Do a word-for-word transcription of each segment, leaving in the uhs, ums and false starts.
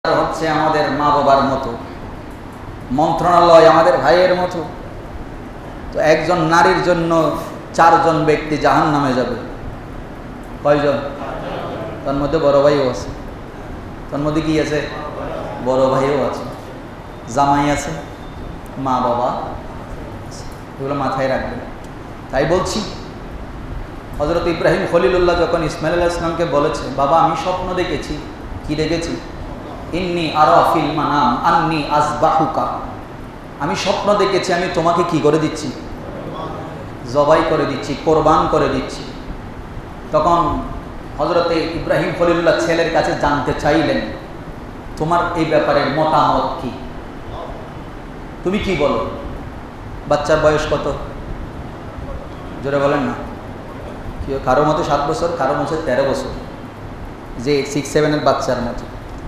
হচ্ছে আমাদের মা বাবার মতো, মন্ত্রণালয় আমাদের ভাইয়ের মতো। তো একজন নারীর জন্য চারজন ব্যক্তি জাহান্নামে যাবে। কয়জন? তার মধ্যে বড় ভাইও আছে, তার মধ্যে কি আছে? বড় ভাইও আছে, জামাই আছে, মা বাবা, এগুলো মাথায় রাখবেন। তাই বলছি, হযরত ইব্রাহিম খলিলুল্লাহ যখন ইসমাইল আলাইহিস সালামকে বলেছে, বাবা আমি স্বপ্ন দেখেছি। কি দেখেছি? ইন্নী আরা ফিল মানাম আন্নী আযবাহুকা, আমি স্বপ্ন দেখেছি আমি তোমাকে কি করে দিচ্ছি? জবাই করে দিচ্ছি, কোরবান করে দিচ্ছি। তখন হযরতে ইব্রাহিম খলিলুল্লাহ ছেলের কাছে জানতে চাইলেন, তোমার এই ব্যাপারে মতামত কি, তুমি কি বলো? বাচ্চার বয়স কত? জোরে বলেন না। কারো মতো সাত বছর, কারো মতো তেরো বছর, যে সিক্স সেভেনের বাচ্চার মতো।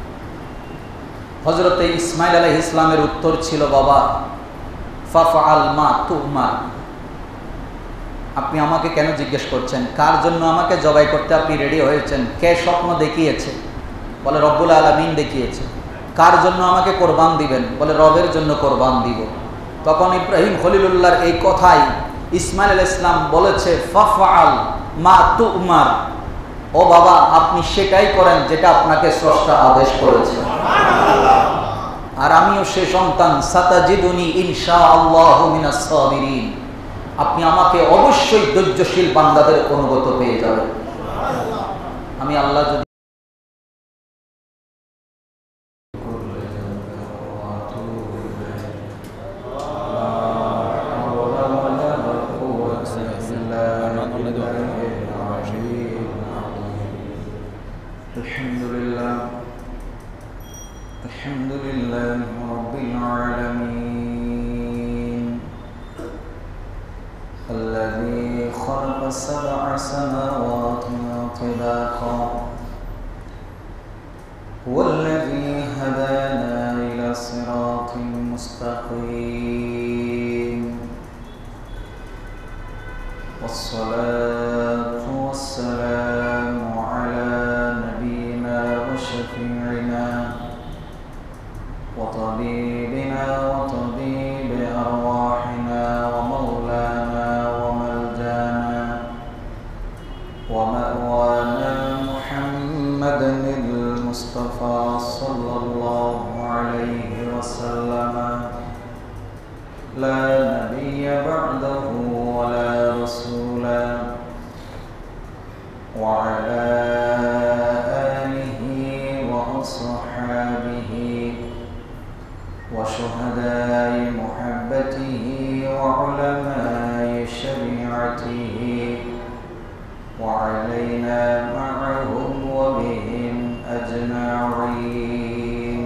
হযরতে ইসমাইল আলাইহিস সালামের উত্তর ছিল, বাবা ফাফআল মা তুমার, আপনি আমাকে কেন জিজ্ঞেস করছেন? কার জন্য আমাকে জবাই করতে আপনি রেডি হয়েছেন? কে স্বপ্ন দেখিয়েছে? বলে রব্বুল আলামিন দেখিয়েছে। কার জন্য আমাকে কোরবান দিবেন? বলে রবের জন্য কোরবান দিব। তখন ইব্রাহিম খলিলুল্লাহর এই কথাই ইসমাইল আলাইহিস সালাম বলেছে, ফাফআল মা তুমার, ও বাবা আপনি সেটাই করেন যেটা আপনাকে স্রষ্টা আদেশ করেছে। আর আমিও সে সন্তান, সাতাজিদুনি ইনশাআল্লাহু মিনাস সাবিরিন, আপনি আমাকে অবশ্যই ধৈর্যশীল বান্দাদের অনুগত পেয়ে যাবেন। আমি আল্লাহ যদি আলহামদুলিল্লাহ আলহামদুলিল্লাহ রাব্বিল আলামিন الذي خلق سبع سماوات طباقا والذي هدانا إلى صراط مستقيم والصلاة والسلام على نبينا وشفيعنا وطبيبنا وطبيب أرواحنا ومولانا وملجانا ومأوانا محمد المصطفى صلى الله عليه وسلم، لا نبي بعده ولا رسولا، وعلى آله وأصحابه وشهداء محبته وعلماء شريعته وعلينا معهم وبهم أجمعين.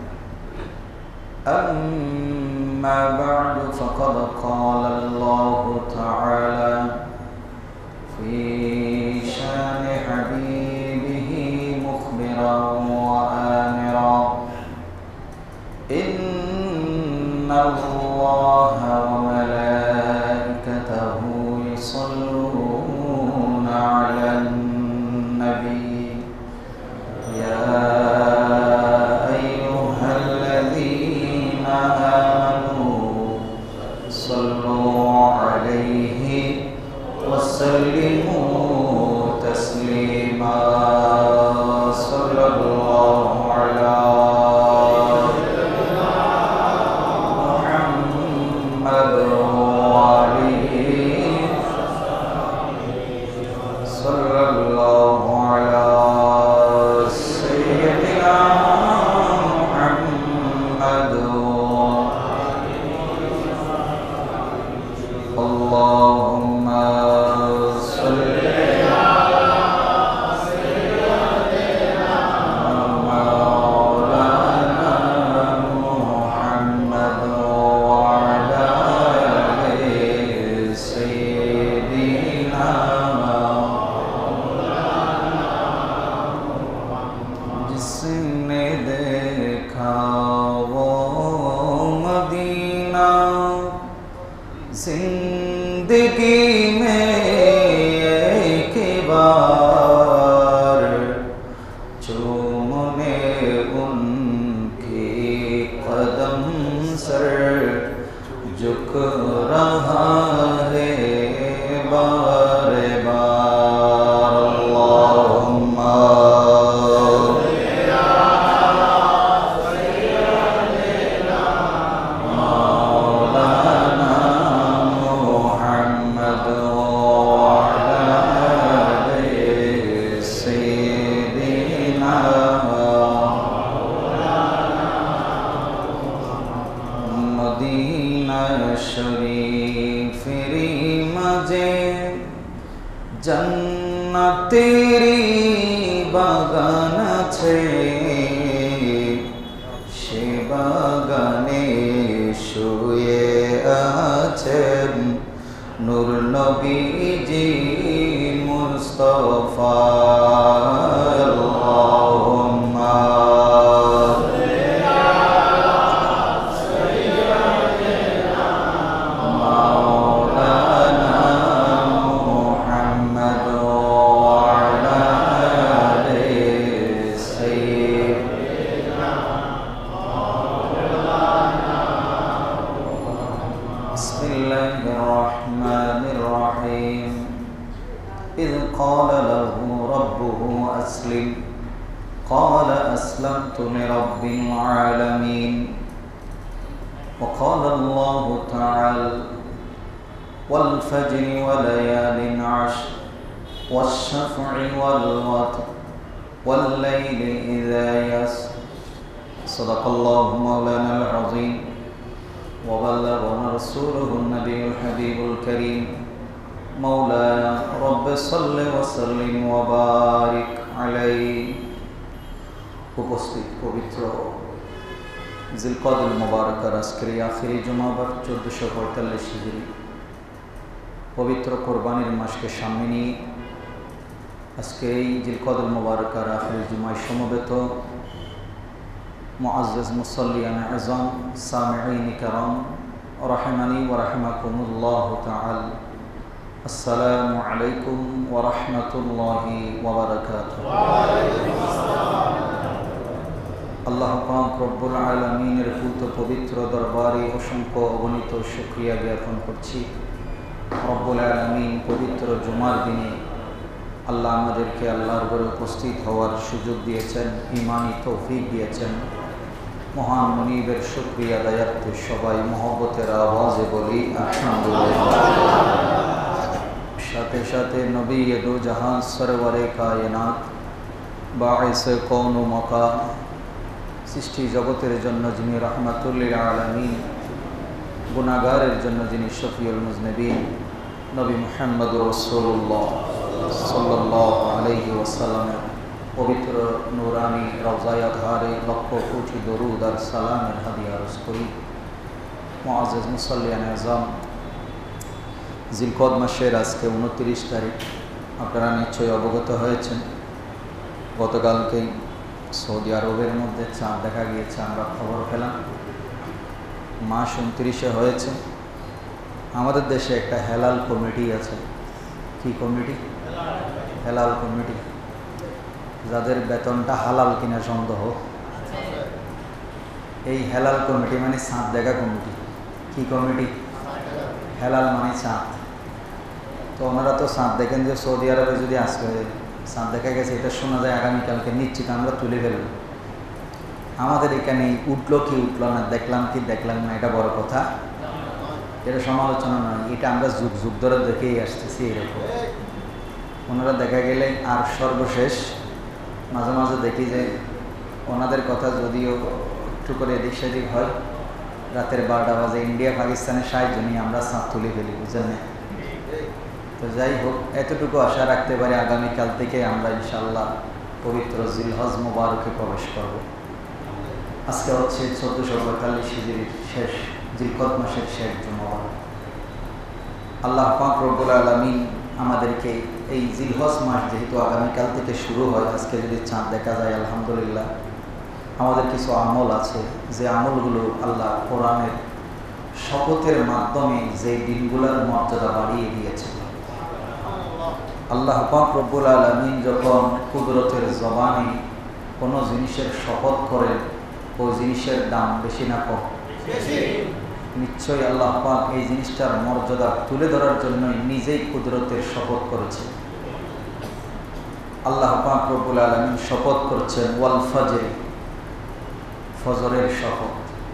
أما بعد، فقد قال الله تعالى في شان حبيبه مخبرا وآمرا، إن الله وملائكته يصلون على النبي يا أيها الذين آمنوا صلوا عليه وسلموا تسليما. صلى الله على जिंदगी में एक बार चूमने उन झुक रहा है बारे बार अल्लाहुम्मा तेरी बागान छे से बागाने शुए आछेन नूर नबीजी मुस्तफा अल्लाहुम्मा قال أسلمت لرب العالمين وقال الله تعالى والفجر وليال عشر والشفع والوتر والليل إذا يسر صدق الله مولانا العظيم وبلغنا رسوله النبي الحبيب الكريم مولانا رب صل وسلم وبارك عليه উপস্থিত পবিত্র জিলকদুল মুবারাকার আজকের আখিরি জুমাবার চোদ্দোশো পঁয়তাল্লিশ হিজরি পবিত্র কোরবানির মাসকে সামনে নিয়ে আজকে এই জিলকদুল মুবারাকার আখিরি জুমায় সমবেত মুআজ্জাজ মুসাল্লিয়ান আযম সামিঈন কিরাম রাহিমানি ওয়া রাহিমাকুমুল্লাহ তাআলা আসসালামু আলাইকুম ওয়া রাহমাতুল্লাহি ওয়া বারাকাতুহু। ওয়া আলাইকুম আসসালাম। আল্লাহ পাক রব্বুল আলামিনের পূত পবিত্র দরবারে অসংখ্য অগণিত শুকরিয়া জ্ঞাপন করছি। রব্বুল আলামিন পবিত্র জুমার দিনে আল্লাহ আমাদেরকে আল্লাহর ঘরে উপস্থিত হওয়ার সুযোগ দিয়েছেন, ঈমানি তৌফিক দিয়েছেন। মহান মুনিবের শুকরিয়া আদায়ার্থে সবাই মহব্বতের আওয়াজে বলি আলহামদুলিল্লাহ। সাথে সাথে নবী দু জাহান সরওয়ারে কায়নাত বাঈসে কওন ও মাকাম সৃষ্টি জগতের জন্য যিনি রাহমাতুল লিল আলামিন, গুনাহগারের জন্য যিনি শফিউল মুজনিবিন, নবী মুহাম্মদুর রাসূলুল্লাহ সাল্লাল্লাহু আলাইহি ওয়াসাল্লামের পবিত্র নূরানি রওজায়ে আতহারে লক্ষ কোটি দরুদ আর সালামের হাদিয়া আরজ করি। মুআজ্জাজ মুসাল্লিয়ান আযম, জিলকদ মাসের আজকে উনত্রিশ তারিখ। আপনারা নিশ্চয়ই অবগত হয়েছেন, গতকালকেই সৌদি আরবের মধ্যে চাঁদ দেখা গিয়েছে, আমরা খবর পেলাম। মাস উনত্রিশে হয়েছে। আমাদের দেশে একটা হেলাল কমিটি আছে। কি কমিটি? হেলাল কমিটি, যাদের বেতনটা হালাল কিনা সন্দেহ। এই হেলাল কমিটি মানে চাঁদ দেখা কমিটি। কি কমিটি? হেলাল মানে চাঁদ। তো ওনারা তো চাঁদ দেখেন যে সৌদি আরবে যদি আজকে চাঁদ দেখা গেছে, এটা শোনা যায় আগামীকালকে নিশ্চিত আমরা তুলে ফেলব। আমাদের এখানে উঠলো কি উঠলো না, দেখলাম কি দেখলাম না, এটা বড় কথা, এটা সমালোচনা নয়। এটা আমরা যুগ যুগ ধরে দেখেই আসতেছি এরকম। ওনারা দেখা গেলে আর সর্বশেষ মাঝে মাঝে দেখি যে ওনাদের কথা যদিও একটু করে এদিক সেদিক হয়, রাতের বারোটা বাজে ইন্ডিয়া পাকিস্তানের সাহায্য নিয়ে আমরা চাঁদ তুলে ফেলি, বুঝলেন না? তো যাই হোক, এতটুকু আশা রাখতে পারি আগামীকাল থেকে আমরা ইনশাআল্লাহ পবিত্র জিলহজ মুবারকে প্রবেশ করব। আজকে হচ্ছে চোদ্দোশো পঁয়তাল্লিশ হিজরির শেষ জিলকদ মাসের শেষ জুমা। আল্লাহ পাক রব্বুল আলামিন আমাদেরকে এই জিলহজ মাস যেহেতু আগামীকাল থেকে শুরু হয়, আজকে যদি চাঁদ দেখা যায় আলহামদুলিল্লাহ। আমাদের কিছু আমল আছে, যে আমলগুলো আল্লাহ কোরআনের শপথের মাধ্যমে যে দিনগুলোর মর্যাদা বাড়িয়ে দিয়েছে। আল্লাহ পাক রব্বুল আলামিন যখন কুদরতের জবানে কোনো জিনিসের শপথ করেন, ওই জিনিসের দাম বেশি না কম? নিশ্চয়ই আল্লাহ পাক এই জিনিসটার মর্যাদা তুলে ধরার জন্যই নিজেই কুদরতের শপথ করেছে। আল্লাহ পাক রব্বুল আলামিন শপথ করছেন ওয়াল ফজর, ফজরের শপথ।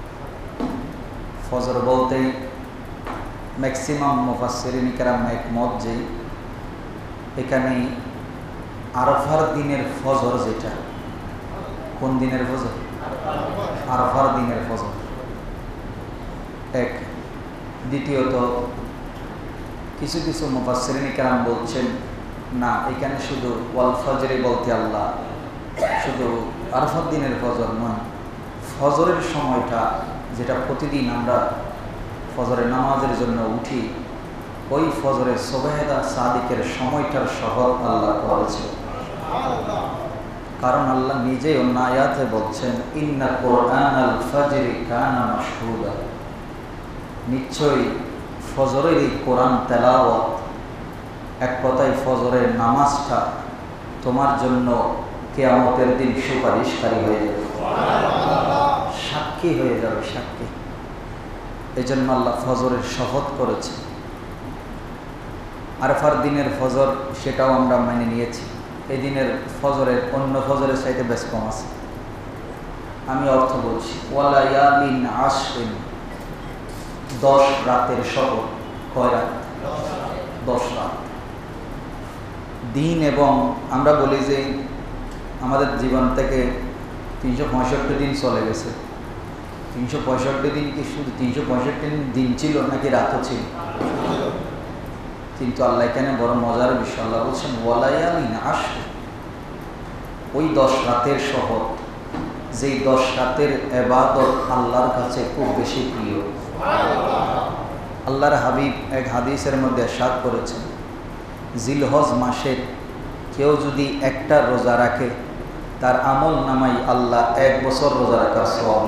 ফজর বলতেই ম্যাক্সিমাম মুফাসসিরিন কেরাম একমত যে এখানে আরফার দিনের ফজর, যেটা কোন দিনের ফজর? আরফার দিনের ফজর এক। দ্বিতীয়ত কিছু কিছু মুফাসসিরিন কেরাম বলছেন না, এখানে শুধু ওয়াল ফজরে বলতে আল্লাহ শুধু আরফার দিনের ফজর নয়, ফজরের সময়টা যেটা প্রতিদিন আমরা ফজরের নামাজের জন্য উঠি, ওই ফজরের সুবহেদা সাদিকের সময়টার শপথ আল্লাহ করেছে। কারণ আল্লাহ নিজেই অন্য আয়াতে বলছেন ইন্না কুরআনাল ফাজরি কানা মাশহুদা, নিশ্চয়ই ফজরের এই কোরআন তেলাওয়াত, এক কথায় ফজরের নামাজটা তোমার জন্য কিয়ামতের দিন সুপারিশকারী হয়ে যাবে, সাক্ষী হয়ে যাবে, সাক্ষী। এই জন্য আল্লাহ ফজরের শপথ করেছে। আরফার দিনের ফজর সেটাও আমরা মেনে নিয়েছি। এই দিনের ফজরের অন্য ফজরের চাইতে বেশ কম আছে। আমি অর্থ বলছি ওয়ালা ইয়ালিন আশরিন, দশ রাতের শপথ। কয় রাত? দশ রাত। দিন এবং আমরা বলি যে আমাদের জীবন থেকে তিনশো পঁয়ষট্টি দিন চলে গেছে। তিনশো পঁয়ষট্টি দিন কি শুধু তিনশো পঁয়ষট্টি দিন ছিল নাকি রাতও ছিল? কিন্তু আল্লাহ এখানে বড় মজার বিষয়, আল্লাহ বলছেন ওয়ালায়ালিন আশরিন, ওই দশ রাতের শপথ, যেই দশ রাতের ইবাদত আল্লাহর কাছে খুব বেশি প্রিয়। আল্লাহর হাবিব এক হাদিসের মধ্যে ইরশাদ করেছেন, জিলহজ মাসের কেউ যদি একটা রোজা রাখে তার আমল নামাই আল্লাহ এক বছর রোজা রাখার সওয়াব।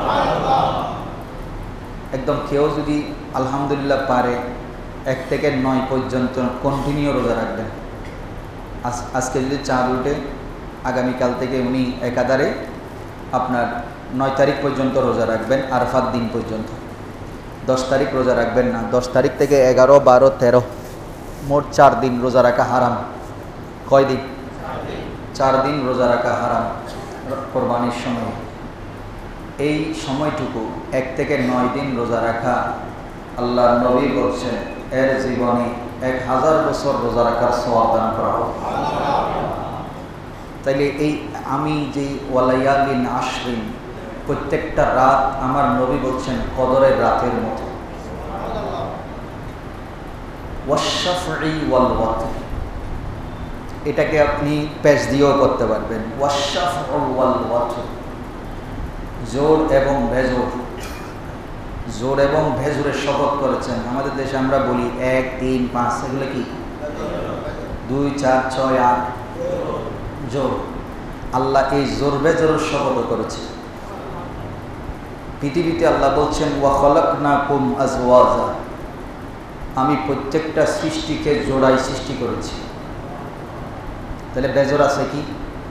একদম কেউ যদি আলহামদুলিল্লাহ পারে এক থেকে নয় পর্যন্ত কন্টিনিউ রোজা রাখবেন। আজ আজকে যদি চাঁদ উঠে আগামীকাল থেকে উনি একাধারে আপনার নয় তারিখ পর্যন্ত রোজা রাখবেন, আরফার দিন পর্যন্ত। দশ তারিখ রোজা রাখবেন না, দশ তারিখ থেকে এগারো বারো তেরো মোট চার দিন রোজা রাখা হারাম। কয় দিন? চার দিন রোজা রাখা হারাম কোরবানির সময়। এই সময়টুকু এক থেকে নয় দিন রোজা রাখা, আল্লাহ নবী বলছেন এর জীবনে এক হাজার বছর রোজা রাখার সওয়াব দান করা হবে। তাইলে এই আমি যে ওয়ালায়ালিন আশরিন, প্রত্যেকটা রাত আমার নবী বলছেন কদরের রাতের মতো। ওয়াশফাই ওয়াল ওয়াতর, এটাকে আপনি পেশ দিয়েও করতে পারবেন। ওয়াশফা ওয়াল ওয়াতর, জোর এবং ভেজর, জোর এবং ভেজরের শপথ করেছেন। আমাদের দেশে আমরা বলি এক তিন পাঁচ, এগুলো কি? দুই চার ছয় আট, জোর। আল্লাহ এই জোর বেজরের শপথ করেছে। পৃথিবীতে আল্লাহ বলছেন ওয়া খালাকনাকুম আজওয়াজা, আমি প্রত্যেকটা সৃষ্টিকে জোড়াই সৃষ্টি করেছি। তাহলে বেজর আছে কি?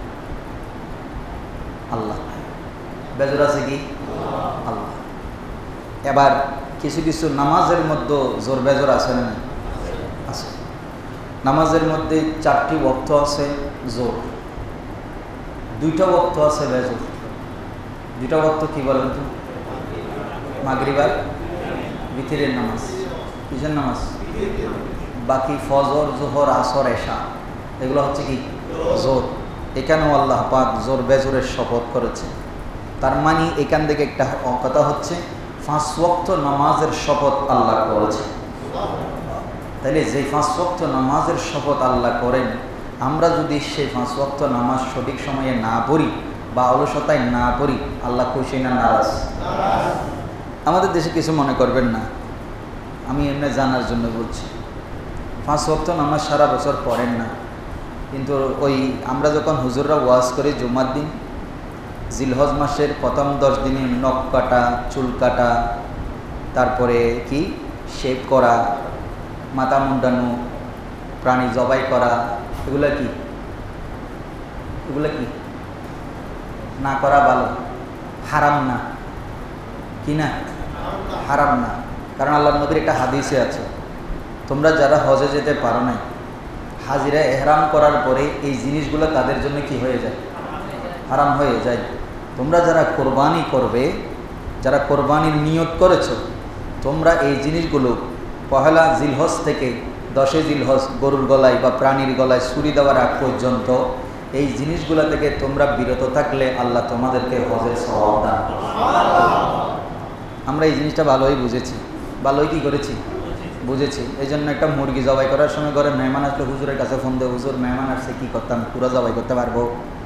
আল্লাহ। বেজর আছে কি? আল্লাহ। এবার কিছু কিছু নামাজের মধ্যে জোর বেজর আছে না? আছে। নামাজের মধ্যে চারটি ওয়াক্ত আছে জোর, দুইটা ওয়াক্ত আছে বেজর। দুইটা ওয়াক্ত কি বলেন তো? মাগরিব আর বিতিরের নামাজ। কিসের নামাজ? বাকি ফজর জোহর আসর এশা এগুলো হচ্ছে কি? জোর। এখানেও আল্লাহ পাক জোর বেজরের শপথ করেছে। তার মানে এখান থেকে একটা কথা হচ্ছে পাঁচ ওয়াক্ত নামাজের শপথ আল্লাহ করেছে। তাইলে যে পাঁচ ওয়াক্ত নামাজের শপথ আল্লাহ করেন, আমরা যদি সেই পাঁচ ওয়াক্ত নামাজ সঠিক সময়ে না পড়ি বা অলসতায় না পড়ি, আল্লাহ খুশি না নারাজ? আমাদের দেশে কিছু মনে করবেন না, আমি এমনি জানার জন্য বলছি। পাঁচ ওয়াক্ত নামাজ সারা বছর পড়েন না, কিন্তু ওই আমরা যখন হুজুররা ওয়াজ করি জুমার দিন, জিলহজ মাসের প্রথম দশ দিনে নখ কাটা, চুল কাটা, তারপরে কি শেভ করা, মাথা মুন্ডানো, প্রাণী জবাই করা, এগুলা কি? এগুলা কি না করা ভালো, হারাম না? কি না? হারাম না। কারণ আল্লাহ নবীর একটা হাদিসে আছে, তোমরা যারা হজে যেতে পারো নাই, হাজিরা এহরাম করার পরে এই জিনিসগুলো তাদের জন্য কি হয়ে যায়? হারাম হয়ে যায়। তোমরা যারা কোরবানি করবে, যারা কোরবানির নিয়ত করেছো, তোমরা এই জিনিসগুলো পহেলা জিলহজ থেকে দশে জিলহজ গরুর গলায় বা প্রাণীর গলায় ছুরি দেওয়ার আগ পর্যন্ত এই জিনিসগুলো থেকে তোমরা বিরত থাকলে আল্লাহ তোমাদেরকে হজের সওয়াব দান করবে। আমরা এই জিনিসটা ভালোই বুঝেছি, ভালোই কি করেছি, বুঝেছি। এই জন্য একটা মুরগি জবাই করার সময় ঘরে মেহমান আসলে হুজুরের কাছে ফোন দেয়, হুজুর মেহমান আসছে, কী করতাম, পুরো জবাই করতে পারবো?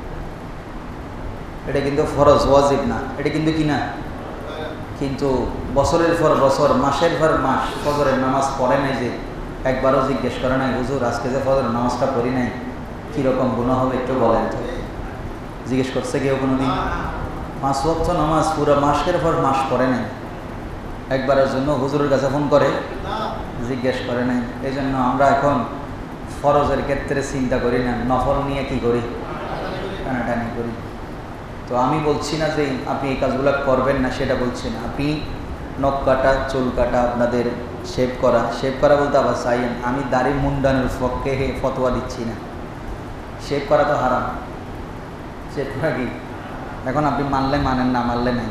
এটা কিন্তু ফরজ, ওয়াজিব না, এটা কিন্তু কি না। কিন্তু বছরের পর বছর, মাসের পর মাস ফজরের নামাজ পড়ে নাই, যে একবারও জিজ্ঞেস করে নাই, হুজুর আজকে যে ফজরের নামাজটা পড়ি নাই কীরকম গুনাহ হবে একটু বলেন তো? জিজ্ঞেস করছে কেউ কোনো দিন? পাঁচ ওয়াক্ত নামাজ পুরো মাসের পর মাস পড়ে নাই, একবারের জন্য হুজুরের কাছে ফোন করে জিজ্ঞেস করে নাই। এই জন্য আমরা এখন ফরজের ক্ষেত্রে চিন্তা করি না, নফল নিয়ে কি করি, টানাটানি করি। তো আমি বলছি না যে আপনি এই কাজগুলো করবেন না, সেটা বলছি না। আপনি নখ কাটা, চুল কাটা, আপনাদের শেভ করা, শেভ করা বলতে আবার চাইয়েন, আমি দাড়ি মুন্ডানোর পক্ষে ফতোয়া দিচ্ছি না। শেভ করা তো হারাম, শেভ করা কি? এখন আপনি মানলে মানেন, না মানলে নাই।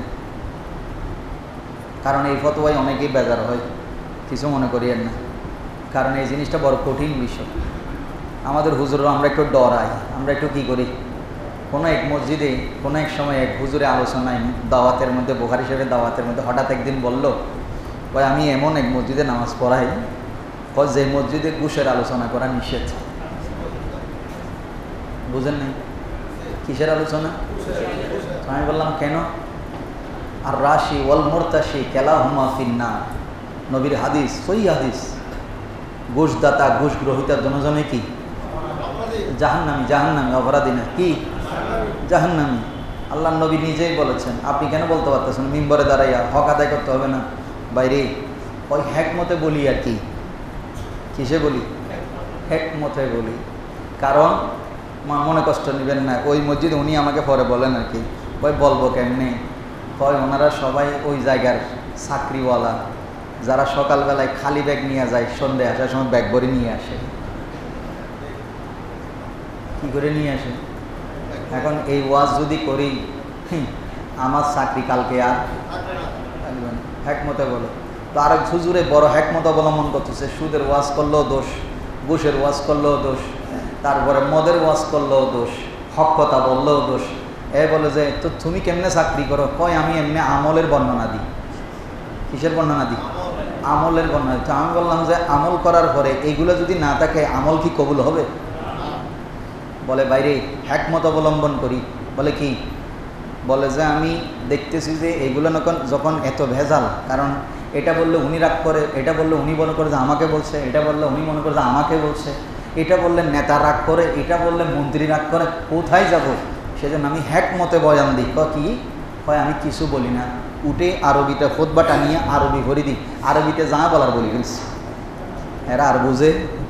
কারণ এই ফতোয়ায় অনেকেই বেজার হয়, কিছু মনে করিয়েন না। কারণ এই জিনিসটা বড় কঠিন বিষয়। আমাদের হুজুররা আমরা একটু ডরাই, আমরা একটু কী করি, কোনো এক মসজিদে কোনো এক সময় এক হুজুরে আলোচনায় দাওয়াতের মধ্যে, বুখারী শরীফের দাওয়াতের মধ্যে হঠাৎ একদিন বলল, ভাই আমি এমন এক মসজিদে নামাজ পড়াই, যে মসজিদে ঘুষের আলোচনা করা নিষেধ। বুঝেন নাই কিসের আলোচনা? আমি বললাম কেন? আর রাশি ওয়াল মুরতাশি কালাহুমা ফিন্নার, নবীর হাদিস, সহিহ হাদিস। ঘুষদাতা, ঘুষ গ্রহীতা দুজনে কি জাহান্নামী, জাহান্নামী, অপরাধী না কি জাহান্নামী। আল্লাহ নবী নিজেই বলেছেন, আপনি কেন বলতে পারতেছেন মিম্বরে দাঁড়াইয়া হক আদায় করতে হবে না? বাইরে ওই হেকমতে বলি, আর কি কিসে বলি? হেকমতে বলি। কারণ মনে কষ্ট নেবেন না, ওই মসজিদে উনি আমাকে পরে বলেন আর কি, ওই বলবো কেমনে, হয় ওনারা সবাই ওই জায়গার চাকরিওয়ালা, যারা সকালবেলায় খালি ব্যাগ নিয়ে যায়, সন্ধ্যে আসার সময় ব্যাগ ভরে নিয়ে আসে। কি করে নিয়ে আসে? এখন এই ওয়াজ যদি করি, আমার চাকরি কালকে আর হেকমতে বলে। তো আরেক হুজুরে বড় হেকমত অবলম্বন করতেছে, সুদের ওয়াজ করলেও দোষ, ঘুষের ওয়াজ করলেও দোষ, তারপরে মদের ওয়াজ করলেও দোষ, হক কথা বললেও দোষ। এ বলে যে তো তুমি কেমনে চাকরি করো? কয় আমি এমনি আমলের বর্ণনা দিই। কিসের বর্ণনা দিই? আমলের বর্ণনা দিই। তো আমি বললাম যে আমল করার পরে এইগুলো যদি না থাকে আমল কি কবুল হবে? বলে বাইরে হেকমত অবলম্বন করি। বলে কি? বলে যে আমি দেখতেছি যে এইগুলো যখন যখন এত ভেজাল, কারণ এটা বললে উনি রাগ করে, এটা বললে উনি মনে করে যে আমাকে বলছে, এটা বললে উনি মনে করে যে আমাকে বলছে, এটা বললে নেতা রাগ করে, এটা বললে মন্ত্রী রাগ করে, কোথায় যাব? সেজন্য আমি হেকমতে বয়ান দিই। ক কি হয়? আমি কিছু বলি না, উঠে আরবিতে খুতবা টানিয়ে আরবি ভরি দিই, আরবিতে যা বলার বলি ফেলছি। এরা আর বুঝে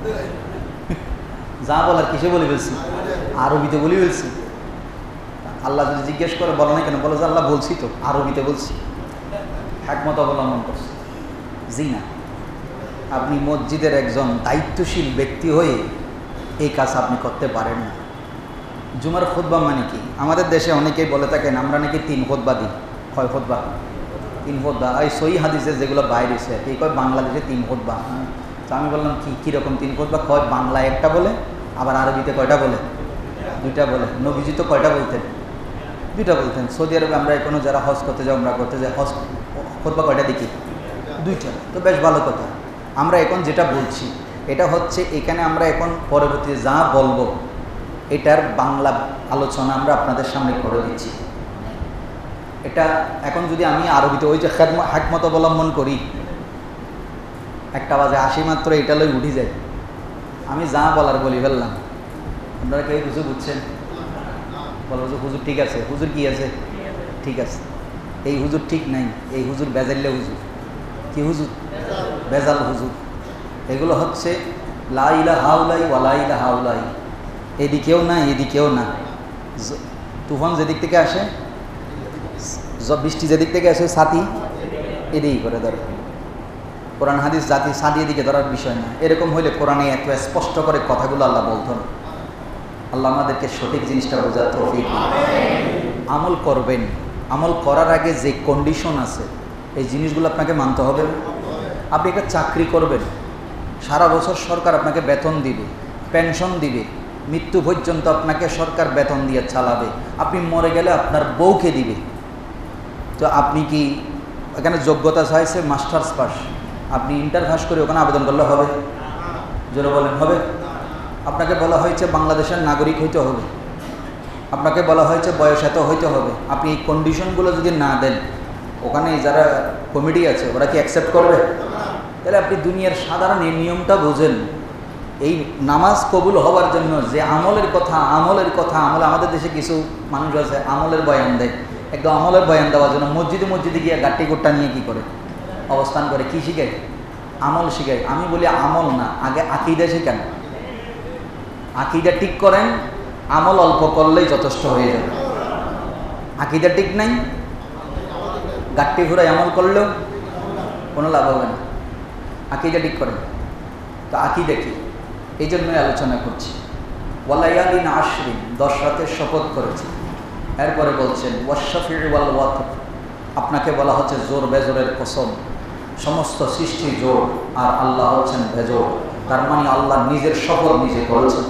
যা বলার কিসে বলে ফেলছি? আরবিতে বলি ফেলছি। আল্লাহ যদি জিজ্ঞেস করে বলো না কেন? বলো যে আল্লাহ বলছি তো, আরবিতে বলছি। হেকমত অবলম্বন করছি। জি না, আপনি মসজিদের একজন দায়িত্বশীল ব্যক্তি হয়ে এই কাজ আপনি করতে পারেন না। জুমার খুতবা মানে কি? আমাদের দেশে অনেকেই বলে থাকেন আমরা নাকি তিন খুতবা দিই। কয় খুতবা? তিন খুতবা। এই সহিহ হাদিসে যেগুলো বাইরে এসে এই কয় বাংলাদেশে তিন খুতবা। তো আমি বললাম কি কীরকম তিন খুতবা? কয় বাংলায় একটা বলে, আবার আরবিতে কয়টা বলে? দুইটা বলে। নবীজি তো কয়টা বলতেন? দুইটা বলতেন। সৌদি আরবে আমরা এখনও যারা হজ করতে যাই, আমরা করতে যাই, হজ খুতবা কয়টা দেখি? দুইটা। তো বেশ ভালো কথা। আমরা এখন যেটা বলছি এটা হচ্ছে এখানে আমরা এখন পরবর্তীতে যা বলবো এটার বাংলা আলোচনা আমরা আপনাদের সামনে করে দিচ্ছি। এটা এখন যদি আমি আরবিতে ওই যে হেকমত অবলম্বন করি, একটা বাজে আসি মাত্র এটা লই উঠি যায়, আমি যা বলার বলি ফেললাম, আপনারা কেউ কিছু বুঝছেন? বলবো যে হুজুর ঠিক আছে। হুজুর কি আছে? ঠিক আছে। এই হুজুর ঠিক নাই, এই হুজুর বেজাল্লে হুজুর। কি হুজুর? বেজাল হুজুর। এগুলো হচ্ছে লা ইলাহা ইল্লাল্লাহ ওয়া লা ইলাহা ইল্লাল্লাহ। এদিকেও না এদিকেও না। তুফান যেদিক থেকে আসে, বৃষ্টি যেদিক থেকে আসে ছাতি এদিকেই করে ধরে। কোরআন হাদিস জাতি সাদিয়ে দিকে ধরার বিষয় না। এরকম হইলে কোরআনে এত স্পষ্ট করে কথাগুলো আল্লাহ বলতেন। আল্লাহ আমাদেরকে সঠিক জিনিসটা বোঝার তৌফিক দিন। আমল করবেন, আমল করার আগে যে কন্ডিশন আছে এই জিনিসগুলো আপনাকে মানতে হবে। আপনি একটা চাকরি করবেন, সারা বছর সরকার আপনাকে বেতন দিবে, পেনশন দিবে, মৃত্যু পর্যন্ত আপনাকে সরকার বেতন দিয়ে চালাবে, আপনি মরে গেলে আপনার বউকে দিবে। তো আপনি কি এখানে যোগ্যতা চাইছে মাস্টার্স পাস, আপনি ইন্টার পাস করে ওখানে আবেদন করলে হবে? জোরে বলেন, হবে? আপনাকে বলা হয়েছে বাংলাদেশের নাগরিক হইতে হবে, আপনাকে বলা হয়েছে বয়স এত হইতে হবে। আপনি এই কন্ডিশনগুলো যদি না দেন, ওখানে যারা কমিটি আছে ওরা কি অ্যাকসেপ্ট করবে? তাহলে আপনি দুনিয়ার সাধারণ এই নিয়মটা বোঝেন। এই নামাজ কবুল হওয়ার জন্য যে আমলের কথা আমলের কথা আমল, আমাদের দেশে কিছু মানুষ আছে আমলের বয়ান দেয়, একদম আমলের বয়ান দেওয়ার জন্য মসজিদে মসজিদে গিয়ে গাট্টি গোট্টা নিয়ে কী করে অবস্থান করে, কি শিখায়? আমল শিখায়। আমি বলি আমল না, আগে আকিদা শিখান। আকিদা ঠিক করেন, আমল অল্প করলেই যথেষ্ট হয়ে যাবে। আকিদা ঠিক নাই, গাট্টি ঘুরাই আমল করলেও কোনো লাভ হবে না। আকিদা ঠিক করেন। তো আকিদা কি, এই জন্যই আলোচনা করছি। ওয়ালায়ালিন আশরিন, দশ রাতের শপথ করেছে। এরপরে বলছেন ওয়াশফির ওয়াল ওয়াতর, আপনাকে বলা হচ্ছে জোর বেজোরের কসম, সমস্ত সৃষ্টি জোর আর আল্লাহ হচ্ছেন বেজোর। তার মানে আল্লাহ নিজের শপথ নিজে করেছেন,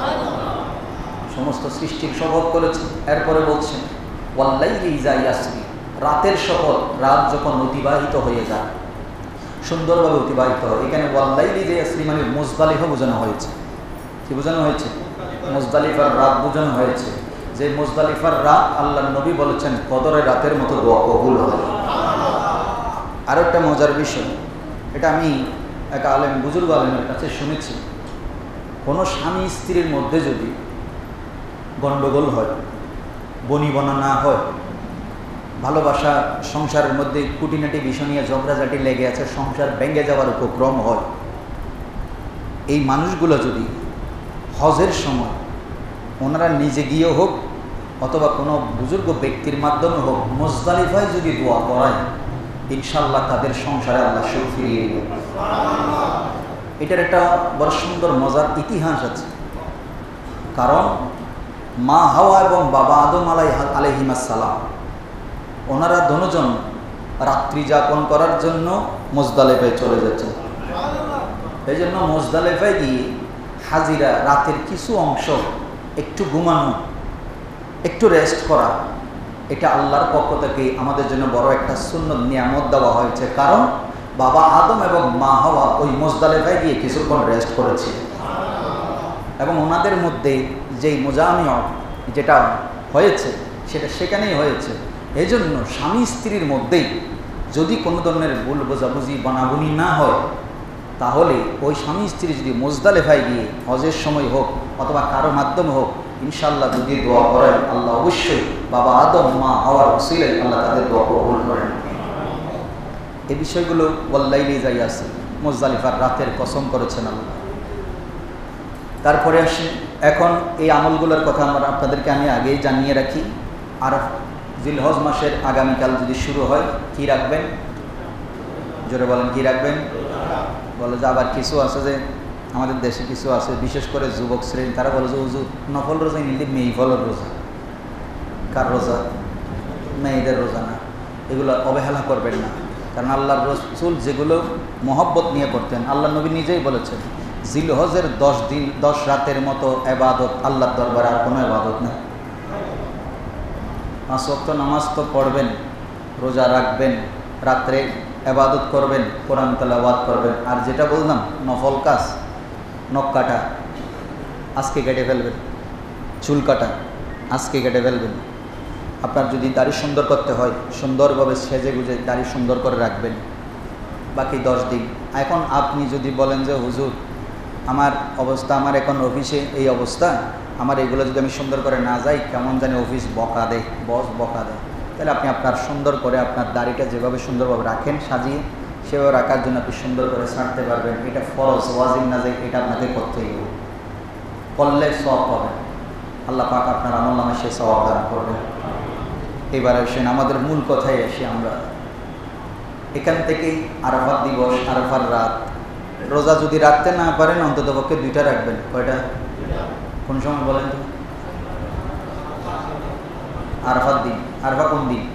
সমস্ত সৃষ্টির শপথ করেছেন। এরপরে বলছেন ওয়াল্লাইলি ইযা ইয়াসরি, রাতের শপথ, রাত যখন অতিবাহিত হয়ে যায়, সুন্দরভাবে অতিবাহিত হয়। এখানে ওয়াল্লাইলি ইযা ইয়াসরি মানে মুজদালিফা বোঝানো হয়েছে। কি বোঝানো হয়েছে? মুজদালিফার রাত বোঝানো হয়েছে। যে মুজদালিফার রাত আল্লাহর নবী বলেছেন কদরের রাতের মতো দোয়া কবুল হয়। আর একটা মজার বিষয়, এটা আমি এক আলেম, বুজুর্গ আলেমের কাছে শুনেছি, কোনো স্বামী স্ত্রীর মধ্যে যদি গণ্ডগোল হয়, বনিবনা না হয়, ভালোবাসা সংসারের মধ্যে কুটিনাটি বিষয় নিয়ে ঝগড়াঝাটি লেগে আছে, সংসার ভেঙে যাওয়ার উপক্রম হয়, এই মানুষগুলো যদি হজের সময় ওনারা নিজে গিয়েও হোক অথবা কোনো বুজুর্গ ব্যক্তির মাধ্যমে হোক মুজদালিফায় যদি দোয়া করায়, ইনশাআল্লাহ তাদের সংসারে আল্লাহ সুখ ফিরিয়ে দিবে। এটার একটা বড় সুন্দর মজার ইতিহাস আছে। কারণ মা হাওয়া এবং বাবা আদম আলাই আলাইহিমাস সালাম, ওনারা দুজন রাত্রি যাপন করার জন্য মুজদালিফায় চলে যাচ্ছেন। এই জন্য মুজদালিফায় গিয়ে হাজিরা রাতের কিছু অংশ একটু ঘুমানো, একটু রেস্ট করা, এটা আল্লাহর পক্ষ থেকে আমাদের জন্য বড় একটা সুন্নত নিয়ামত দেওয়া হয়েছে। কারণ বাবা আদম এবং মা হাওয়া ওই মুজদালিফায় গিয়ে কিছুক্ষণ রেস্ট করেছে এবং ওনাদের মধ্যে যেই মুজামিয়া যেটা হয়েছে সেটা সেখানেই হয়েছে। এই জন্য স্বামী স্ত্রীর মধ্যেই যদি কোনো ধরনের ভুল বোঝাবুঝি বানাবুনি না হয়, তাহলে ওই স্বামী স্ত্রী যদি মুজদালিফায় গিয়ে হজের সময় হোক অথবা কারো মাধ্যমে হোক, ইনশাআল্লাহ যদি দোয়া করেন, আল্লাহ অবশ্যই বাবা আদম মা হাওয়ার ওসিলায় আল্লাহ তাদের দোয়া কবুল করেন। এই বিষয়গুলো ওয়াল্লাইলি যাই আছে, মুজদালিফার রাতের কসম করেছেন আল্লাহ। তারপরে আসি, এখন এই আমলগুলোর কথা আমরা আপনাদেরকে আমি আগেই জানিয়ে রাখি। আর জিলহজ মাসের আগামীকাল যদি শুরু হয়, কি রাখবেন? জোরে বলেন, কি রাখবেন? বলে যে আবার কিছু আছে, যে আমাদের দেশে কিছু আছে বিশেষ করে যুবক শ্রেণী, তারা বলে যে হুজুর নফল রোজা নিলে মেয়ে ফলের রোজা। কার রোজা? মেয়েদের রোজা না। এগুলো অবহেলা করবেন না। কারণ আল্লাহর রাসূল যেগুলো মহব্বত নিয়ে করতেন, আল্লাহ নবী নিজেই বলেছেন জিলহজের দশ দিন দশ রাতের মতো এবাদত আল্লাহর দরবারে আর কোনো এবাদত নেই। পাঁচ ওয়াক্ত নামাজ তো পড়বেন, রোজা রাখবেন, রাত্রে এবাদত করবেন, কোরআন তেলাওয়াত করবেন। আর যেটা বললাম নফল কাজ, নখ কাটা আজকে কেটে ফেলবেন, চুল কাটা আজকে কেটে ফেলবেন। আপনার যদি দাড়ি সুন্দর করতে হয়, সুন্দরভাবে সেজে গুজে দাড়ি সুন্দর করে রাখবেন বাকি দশ দিন। এখন আপনি যদি বলেন যে হুজুর আমার অবস্থা, আমার এখন অফিসে এই অবস্থা, আমার এগুলো যদি আমি সুন্দর করে না যাই, কেমন জানি অফিস বকা দেয়, বস বকা দেয়, তাহলে আপনি আপনার সুন্দর করে আপনার দাড়িটা যেভাবে সুন্দরভাবে রাখেন সাজিয়ে, সেভাবে রাখার জন্য আপনি সুন্দর করে ছাড়তে পারবেন। এটা ফরজ, ওয়াজিব না, যায় এটা আপনাকে করতেই হবে। করলে সওয়াব পাবেন, আল্লাহ পাক আপনার আমল নামে সে সওয়াব দান করবেন। এবার আসেন আমাদের মূল কথায় এসে, আমরা এখান থেকেই আরাফাত দিবস, আরাফার রাত। রোজা যদি রাখতে না পারেন অন্তত পক্ষে দুইটা রাখবেন। কয়টা? কোন সময় বলেন তো? আরাফাত দিন। আরাফা কোন দিন?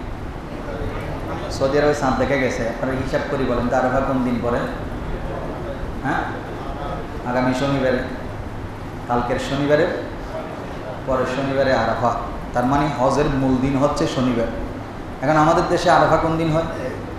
সৌদি আরবে চাঁদ দেখা গেছে, আপনারা হিসাব করি বলেন তো আরাফা কোন দিন পরে? হ্যাঁ, আগামী শনিবারে, কালকের শনিবারে, পরের শনিবারে আরাফা। তার মানে হজের মূল দিন হচ্ছে শনিবার। এখন আমাদের দেশে আরাফা কোন দিন হয়?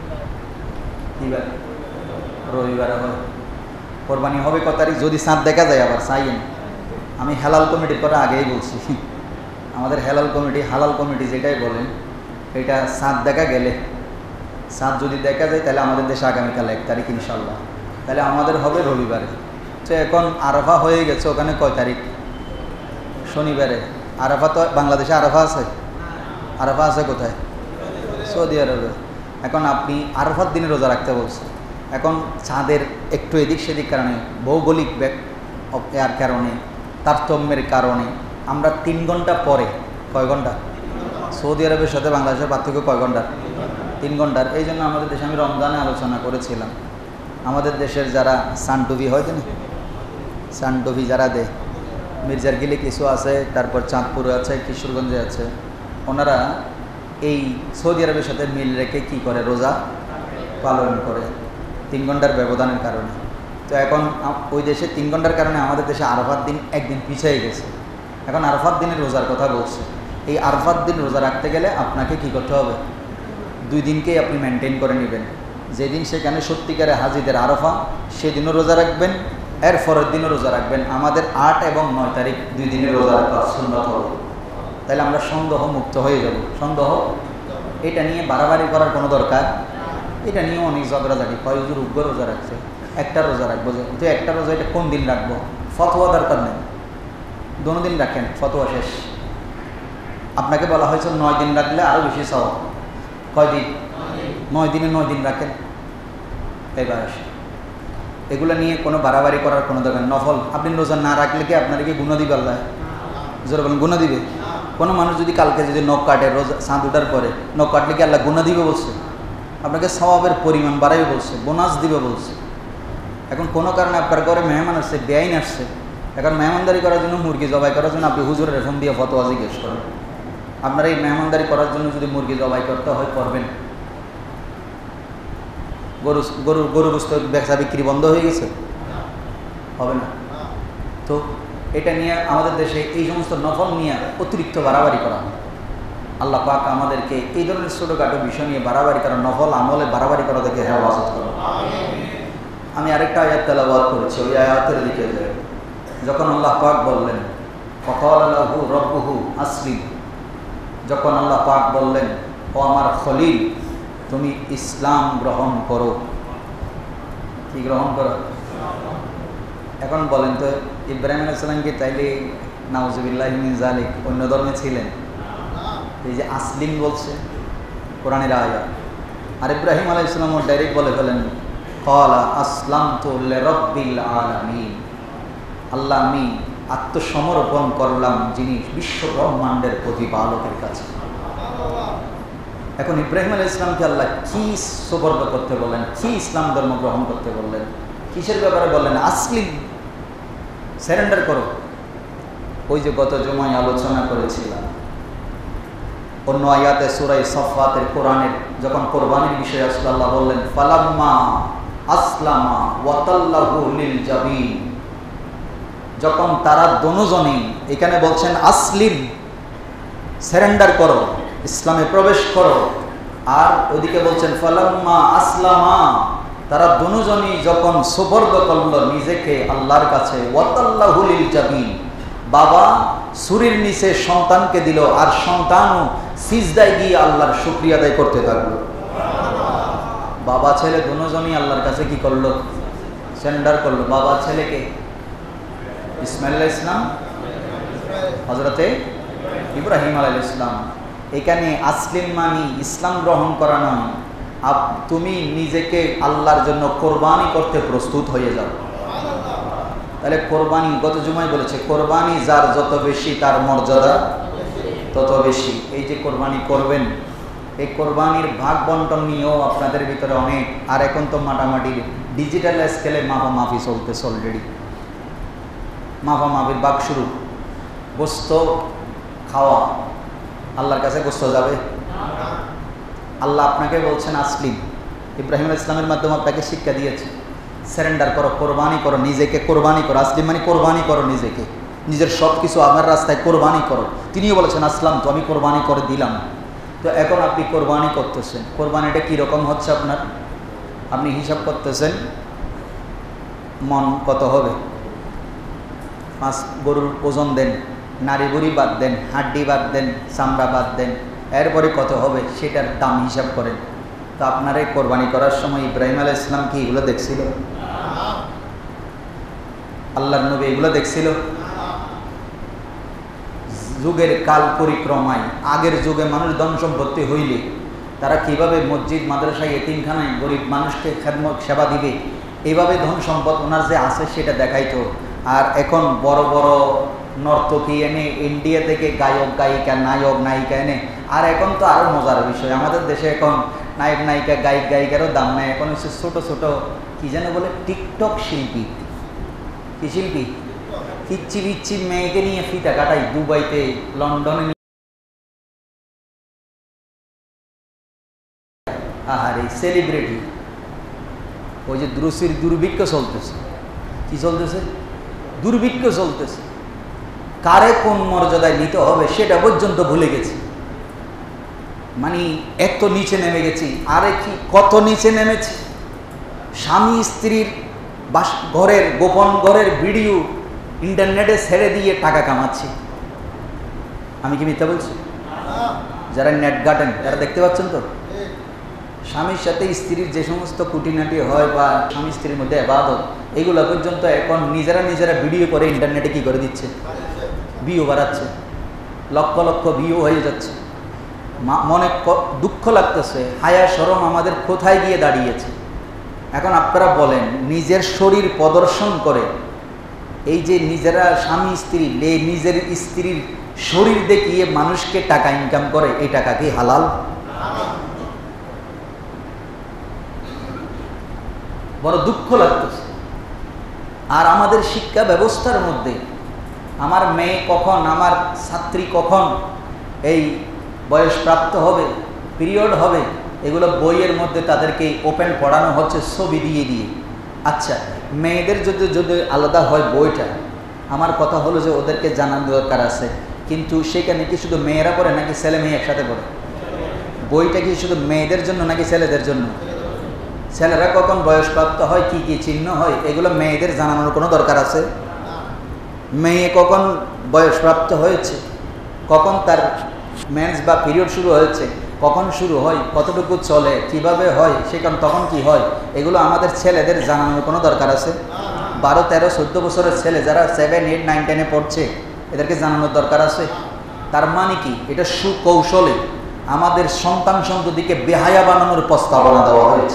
কিবার? রবিবারে হয়। কোরবানি হবে কত তারিখ? যদি চাঁদ দেখা যায়। আবার চাইয়েন, আমি হালাল কমিটির কথা আগেই বলছি, আমাদের হালাল কমিটি, হালাল কমিটি যেটাই বলেন, এটা চাঁদ দেখা গেলে, চাঁদ যদি দেখা যায় তাহলে আমাদের দেশে আগামীকাল এক তারিখ ইনশাল্লাহ, তাহলে আমাদের হবে রবিবারে। তো এখন আরাফা হয়ে গেছে, ওখানে কয় তারিখ? শনিবারে। আরাফা তো বাংলাদেশে আরাফা আছে? আরাফা আছে কোথায়? সৌদি আরবে। এখন আপনি আরাফার দিনে রোজা রাখতে বলছেন। এখন চাঁদের একটু এদিক সেদিক কারণে, ভৌগোলিক এর কারণে, তারতম্যের কারণে আমরা তিন ঘন্টা পরে, কয় ঘন্টা? সৌদি আরবের সাথে বাংলাদেশের পার্থক্য কয় ঘন্টার? তিন ঘন্টার। এই জন্য আমাদের দেশে, আমি রমজানে আলোচনা করেছিলাম, আমাদের দেশের যারা সানটুভি হয় না, সানটুভি যারা দেয়, মির্জার গিলে কিছু আছে, তারপর চাঁদপুরে আছে, কিশোরগঞ্জে আছে, ওনারা এই সৌদি আরবের সাথে মিল রেখে কি করে? রোজা পালন করে তিন ঘন্টার ব্যবধানের কারণে। তো এখন ওই দেশে তিন ঘন্টার কারণে আমাদের দেশে আরাফাত দিন একদিন পিছিয়ে গেছে। এখন আরাফাত দিনের রোজার কথা বলছে। এই আরাফাত দিন রোজা রাখতে গেলে আপনাকে কি করতে হবে? দুই দিনকেই আপনি মেনটেন করে নেবেন। যেদিন সেখানে সত্যিকারে হাজিদের আরাফা, সেদিনও রোজা রাখবেন, এর পরের দিনও রোজা রাখবেন। আমাদের আট এবং নয় তারিখ দুই দিনের রোজা রাখা সুন্নত হবে। তাহলে আমরা সন্দেহ মুক্ত হয়ে যাব। সন্দেহ এটা নিয়ে বাড়াবাড়ি করার কোনো দরকার, এটা নিয়েও অনেক ঝগড়াঝাটি, কয়েকজন উগ্র রোজা রাখছে, একটা রোজা রাখবো, তো একটা রোজা এটা কোন দিন রাখবো? ফতোয়া দরকার নেই, দোনো দিন রাখেন, ফতোয়া শেষ। আপনাকে বলা হয়েছে নয় দিন রাখলে আরও বেশি সওয়াব। কয় দিন? নয় দিনে নয় দিন রাখেন। এবার আসে, এগুলো নিয়ে কোনো বাড়াবাড়ি করার কোনো দরকার। নফল আপনি রোজা না রাখলে কি আপনার কি গুণা দিবে আল্লাহ? জোরে বলেন, গুণা দিবে? কোনো মানুষ যদি কালকে যদি নখ কাটে, রোজা চাঁদ উঠার পরে নখ কাটলে কি আল্লাহ গুণা দিবে বলছে? আপনাকে সওয়াবের পরিমাণ বাড়াইবে বলছে, বোনাস দিবে বলছে। এখন কোনো কারণে আপনার ঘরে মেহমান আসছে, বেআইন আসছে, এখন মেহমানদারি করার জন্য মুরগি জবাই করার জন্য আপনি হুজুরের রেফন দিয়ে ফতোয়া জিজ্ঞেস করেন। আপনার এই মেহমানদারি করার জন্য যদি মুরগি জবাই করতে হয়, করবেন? গরু গরু গরু গোস্ত ব্যবসা বিক্রি বন্ধ হয়ে গেছে? হবে না। তো এটা নিয়ে আমাদের দেশে এই সমস্ত নফল নিয়ে অতিরিক্ত বাড়াবাড়ি করা হয়। আল্লাহ পাক আমাদেরকে এই ধরনের ছোটোখাটো বিষয় নিয়ে বাড়াবাড়ি করা, নফল আমলে বাড়াবাড়ি করা থেকে হেফাজত করো। আমি আরেকটা আয়াত তেলাওয়াত করেছি, ওই আয়াতের দিকে যাই। যখন আল্লাহ পাক বললেন ফাকালা লাহু রাব্বুহু আসলিম, যখন আল্লাহ পাক বললেন ও আমার খলিল তুমি ইসলাম গ্রহণ করো। কি গ্রহণ করো? এখন বলেন তো, ইব্রাহিম আলাইহিস সালামকে তাইলে নাউজুবিল্লাহি মিন যালিক অন্য ধর্মে ছিলেন? এই যে আসলিম বলছে কোরআনের আয়াত, আর ইব্রাহিম আলাইহিস সালাম ডাইরেক্ট বলে ফেলেন ক্বালা আসলামতু লিরাব্বিল আলামিন, আল্লাহ আমি আত্মসমর্পণ করলাম যিনি বিশ্ব ব্রহ্মাণ্ডের প্রতিপালকের কাছে। এখন ইব্রাহিম আলাইহিস সালামকে আল্লাহ কি সুবর্দ করতে বললেন, কি ইসলাম ধর্ম গ্রহণ করতে বললেন, কিসের ব্যাপারে বললেন? আসলিম, সারেন্ডার করো। ওই যে গত জুমায় আলোচনা করেছিলাম অন্য আয়াতে সূরা সাফফাতের কোরআনের যখন কোরবানির বিষয়ে আসলে আল্লাহ বললেন ফালাম্মা আসলামা ওয়া তাল্লাহু লিল জাবিন, যখন তারা দুজনেই, এখানে বলছেন আসলিম সারেন্ডার করো, ইসলামে প্রবেশ করো, আর ওইদিকে বলছেন ফালাম্মা আসলামা তারা দুজনই যখন সুবর্দ করল নিজেকে আল্লাহর কাছে, ওয়া তাল্লাহু লিল জাবিন, বাবা ছুরির নিচে সন্তানকে দিল আর সন্তানও সিজদায় গিয়ে আল্লাহর শুকরিয়া আদায় করতে থাকলো। বাবা ছেলে দুজনই আল্লাহর কাছে কি করলো? সারেন্ডার করলো। বাবা ছেলেকে ইসমাইল আলাইহিস সালাম, হযরতে ইব্রাহিম আলাইহিস সালাম। এখানে আসলিম মানি ইসলাম গ্রহণ করা নয়, তুমি নিজেকে আল্লাহর জন্য কোরবানি করতে প্রস্তুত হয়ে যাও। তাহলে কোরবানি, গত জুমায় বলেছে কোরবানি যার যত বেশি তার মর্যাদা তত বেশি। এই যে কোরবানি করবেন, এই কোরবানির ভাগ বন্টন নিয়েও আপনাদের ভিতরে অনেক, আর এখন তো মাটামাটি ডিজিটাল স্কেলে মাপামাপি চলতেছে অলরেডি। মাপামাপির ভাগ শুরু। গোস্ত খাওয়া, আল্লাহর কাছে গোস্ত যাবে? আল্লাহ আপনাকে বলছেন আসলিম, ইব্রাহিম আলাইহিস সালামের মাধ্যমে আপনাকে শিক্ষা দিয়েছে সারেন্ডার করো, কোরবানি করো, নিজেকে কোরবানি করো। আসলিম মানে কোরবানি করো নিজেকে, নিজের সব কিছু আমার রাস্তায় কোরবানি করো। তিনিও বলেছেন আসলাম তো, আমি কোরবানি করে দিলাম। তো এখন আপনি কোরবানি করতেছেন, কোরবানিটা কীরকম হচ্ছে আপনার? আপনি হিসাব করতেছেন মন কত হবে, পাঁচ গরুর ওজন দেন, নাড়ি বুড়ি বাদ দেন, হাড্ডি বাদ দেন, চামড়া বাদ দেন, এরপরে কত হবে সেটার দাম হিসাব করেন। তো আপনার এই কোরবানি করার সময় ইব্রাহিম আলাইহিস সালাম কি এগুলো দেখছিল? আল্লাহর নবী এগুলো দেখছিল? যুগের কাল পরিক্রমায় আগের যুগে মানুষ ধন সম্পত্তি হইলে তারা কিভাবে মসজিদ মাদ্রাসায় এতিমখানায় গরিব মানুষকে খেদমত সেবা দিবে, এইভাবে ধন সম্পদ ওনার যে আছে সেটা দেখাইতো। আর এখন বড় বড় নর্তকী এনে, ইন্ডিয়া থেকে গায়ক গায়িকা নায়ক নায়িকা এনে, আর এখন তো আরও মজার বিষয়, আমাদের দেশে এখন নায়ক নায়িকা গায়ক গায়িকারও দাম নেই, এখন হচ্ছে ছোটো ছোটো কী যেন বলে টিকটক শিল্পী। কি শিল্পী? পিচ্ছি পিচ্ছি মেয়েকে নিয়ে ফিতা কাটাই দুবাইতে, লন্ডনে। আহারে সেলিব্রিটি। ওই যে দ্রুসির দুর্ভিক্ষ চলতেছে। কি চলতেছে? দুর্ভিক্ষ চলতেছে। কারে কোন মর্যাদায় নিতে হবে সেটা পর্যন্ত ভুলে গেছি। মানে এত নিচে নেমে গেছি। আরে কি কত নিচে নেমেছি! স্বামী স্ত্রীর বাস ঘরের গোপন ঘরের ভিডিও ইন্টারনেটে ছেড়ে দিয়ে টাকা কামাচ্ছি। আমি কি মিথ্যা বলছি? যারা নেট গার্ডেন যারা দেখতে পাচ্ছেন তো, স্বামীর সাথে স্ত্রীর যে সমস্ত কুটিনাটি হয় বা স্বামী স্ত্রীর মধ্যে ইবাদত, এগুলো পর্যন্ত এখন নিজেরা নিজেরা ভিডিও করে ইন্টারনেটে কি করে দিচ্ছে, ভিউ বাড়াচ্ছে, লক্ষ লক্ষ ভিউ হয়ে যাচ্ছে। মনে দুঃখ লাগতেছে, হায়া শরম আমাদের কোথায় গিয়ে দাঁড়িয়েছে। এখন আপনারা বলেন, নিজের শরীর প্রদর্শন করে এই যে নিজেরা স্বামী স্ত্রী নিজের স্ত্রীর শরীর দেখিয়ে মানুষকে টাকা ইনকাম করে, এই টাকা কি হালাল? বড় দুঃখ লাগতেছে। আর আমাদের শিক্ষা ব্যবস্থার মধ্যে আমার মেয়ে কখন, আমার ছাত্রী কখন এই বয়সপ্রাপ্ত হবে, পিরিয়ড হবে, এগুলো বইয়ের মধ্যে তাদেরকে ওপেন পড়ানো হচ্ছে ছবি দিয়ে দিয়ে। আচ্ছা, মেয়েদের যদি যদি আলাদা হয় বইটা, আমার কথা হলো যে ওদেরকে জানার দরকার আছে, কিন্তু সেখানে কি শুধু মেয়েরা পড়ে নাকি ছেলে মেয়ে একসাথে পড়ে? বইটা কি শুধু মেয়েদের জন্য নাকি ছেলেদের জন্য? ছেলেরা কখন বয়সপ্রাপ্ত হয়, কি কি চিহ্ন হয়, এগুলো মেয়েদের জানানোর কোনো দরকার আছে? মেয়ে কখন বয়সপ্রাপ্ত হয়েছে, কখন তার মেন্স বা পিরিয়ড শুরু হয়েছে, কখন শুরু হয়, কতটুকু চলে, কিভাবে হয়, সেখানে তখন কি হয়, এগুলো আমাদের ছেলেদের জানানোর কোনো দরকার আছে? বারো তেরো চোদ্দ বছরের ছেলে যারা সেভেন এইট নাইন টেনে পড়ছে, এদেরকে জানানোর দরকার আছে? তার মানে কি, এটা সুকৌশলে আমাদের সন্তান সন্ততিকে বেহায়া বানানোর প্রস্তাবনা দেওয়া হয়েছে।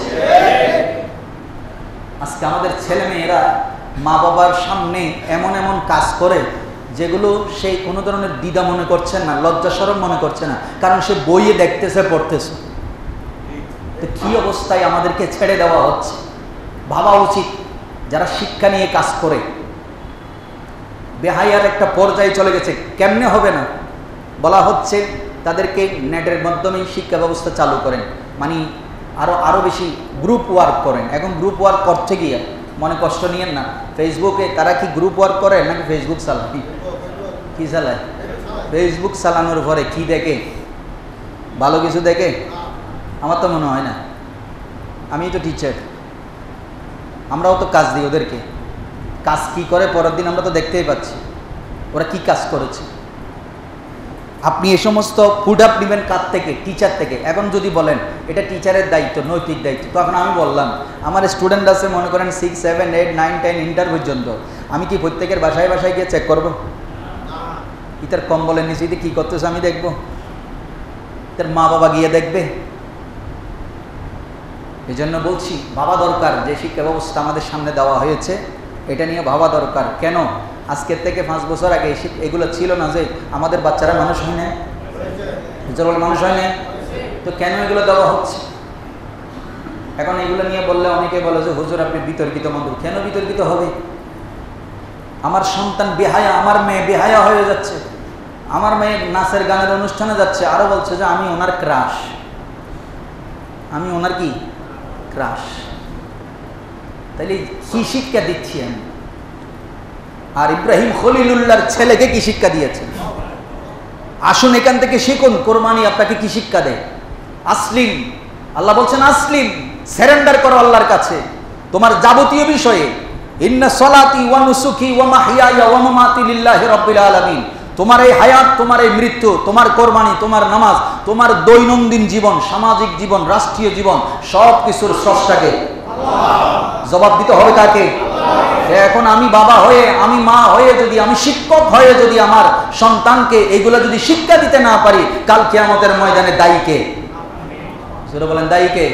আজকে আমাদের ছেলে মেয়েরা মা বাবার সামনে এমন এমন কাজ করে যেগুলো সে কোনো ধরনের দ্বিধা মনে করছে না, লজ্জা শরম মনে করছে না, কারণ সে বইয়ে দেখতেছে, পড়তেছে। তো কি অবস্থায় আমাদেরকে ছেড়ে দেওয়া হচ্ছে? ভাবা উচিত যারা শিক্ষা নিয়ে কাজ করে। বেহায়ার একটা পর্যায়ে চলে গেছে। কেমনে হবে না? বলা হচ্ছে তাদেরকে নেটের মাধ্যমেই শিক্ষা ব্যবস্থা চালু করেন, মানে আরও আরও বেশি গ্রুপ ওয়ার্ক করেন। এখন গ্রুপ ওয়ার্ক করতে গিয়ে মনে কষ্ট নিয়েন না, ফেসবুকে তারা কি গ্রুপ ওয়ার্ক করে নাকি ফেসবুক চালায়? কি চালায়? ফেসবুক চালানোর পরে কি দেখে? ভালো কিছু দেখে? আমার তো মনে হয় না। আমি তো টিচার, আমরাও তো কাজ দিই ওদেরকে। কাজ কি করে পরের দিন আমরা তো দেখতেই পাচ্ছি ওরা কি কাজ করেছে। আপনি এ সমস্ত ফুড আপ নেবেন কার থেকে? টিচার থেকে। এখন যদি বলেন এটা টিচারের দায়িত্ব, নৈতিক দায়িত্ব, তখন আমি বললাম আমার স্টুডেন্ট আছে মনে করেন six seven eight nine ten inter পর্যন্ত, আমি কি প্রত্যেকের বাসায় বাসায় গিয়ে চেক করবো? ইতার কম্বলের নিচে কী করতেছে আমি দেখবো? তার মা বাবা গিয়ে দেখবে? এই জন্য বলছি ভাবা দরকার, যে শিক্ষা ব্যবস্থা আমাদের সামনে দেওয়া হয়েছে এটা নিয়ে ভাবা দরকার। কেন আজকের থেকে পাঁচ বছর আগে এগুলো ছিল না যে আমাদের বাচ্চারা মানুষ হয় না, মানুষ হয় না, তো কেন এগুলো দেওয়া হচ্ছে? এখন এগুলো নিয়ে বললে অনেকে বলে যে হুজুর আপনি বিতর্কিত মন্তব্য। কেন বিতর্কিত হবে? আমার সন্তান বেহায়া, আমার মেয়ে বেহায়া হয়ে যাচ্ছে, আমার মেয়ে নাচের গানের অনুষ্ঠানে যাচ্ছে, আরো বলছে যে আমি ওনার ক্রাশ, আমি ওনার কি ক্রাশ। তাইলে কি শিক্ষা দিচ্ছি আমি? আর ইব্রাহিম খলিলুল্লাহর ছেলেকে কি শিক্ষা দিয়েছেন? আসুন এখান থেকে শিখুন কোরবানি আপনাকে কি শিক্ষা দেয়। আসলিম, আল্লাহ বলছেন আসলিম, সারেন্ডার করো আল্লাহর কাছে তোমার যাবতীয় বিষয়ে। ইন্না সলাতি ওয়া নুসুকি ওয়া মাহইয়ায়া ওয়া মামাতি লিল্লাহি রাব্বিল আলামিন। তোমার এই হায়াত, তোমার এই মৃত্যু, তোমার কোরবানি, তোমার নামাজ, তোমার দৈনন্দিন জীবন, সামাজিক জীবন, রাষ্ট্রীয় জীবন, সব কিছুর স্রষ্টাকে জবাব দিতে হবে কাকে? এখন আমি বাবা হয়ে, আমি মা হয়ে, যদি আমি শিক্ষক হয়ে যদি আমার সন্তানকে এগুলো যদি শিক্ষা দিতে না পারি, কাল কিয়ামতের ময়দানে দায়ী কে? সেটা বলেন দায়ী কে?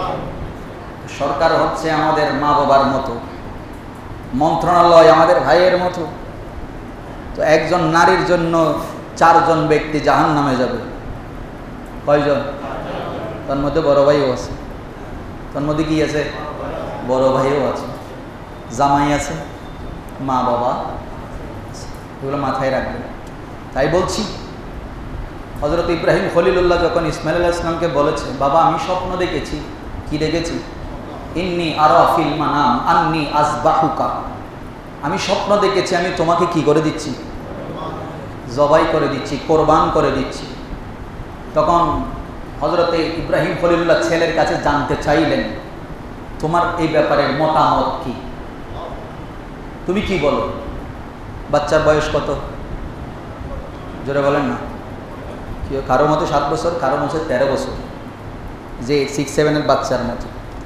সরকার হচ্ছে আমাদের মা বাবার মতো, মন্ত্রণালয় আমাদের ভাইয়ের মতো। তো একজন নারীর জন্য চারজন ব্যক্তি জাহান্নামে যাবে। কয়জন? তার মধ্যে বড় ভাইও আছে, তার মধ্যে কি আছে? বড় ভাইও আছে, জামাই আছে, মা বাবা, এগুলো মাথায় রাখবেন। তাই বলছি, হযরত ইব্রাহিম খলিলুল্লাহ যখন ইসমাইল আলাইহিস সালামকে বলেছে, বাবা আমি স্বপ্ন দেখেছি। কি দেখেছি? ইন্নী আরা ফিল মানাম আন্নী আযবাহুকা, আমি স্বপ্ন দেখেছি আমি তোমাকে কি করে দিচ্ছি? জবাই করে দিচ্ছি, কোরবান করে দিচ্ছি। তখন হযরতে ইব্রাহিম খলিলুল্লাহ ছেলের কাছে জানতে চাইলেন, তোমার এই ব্যাপারে মতামত কি? তুমি কি বলো? বাচ্চার বয়স কত? জোরে বলেন না। কারো মতো সাত বছর, কারো মতো তেরো বছর, যে সিক্স সেভেনের বাচ্চার মতো।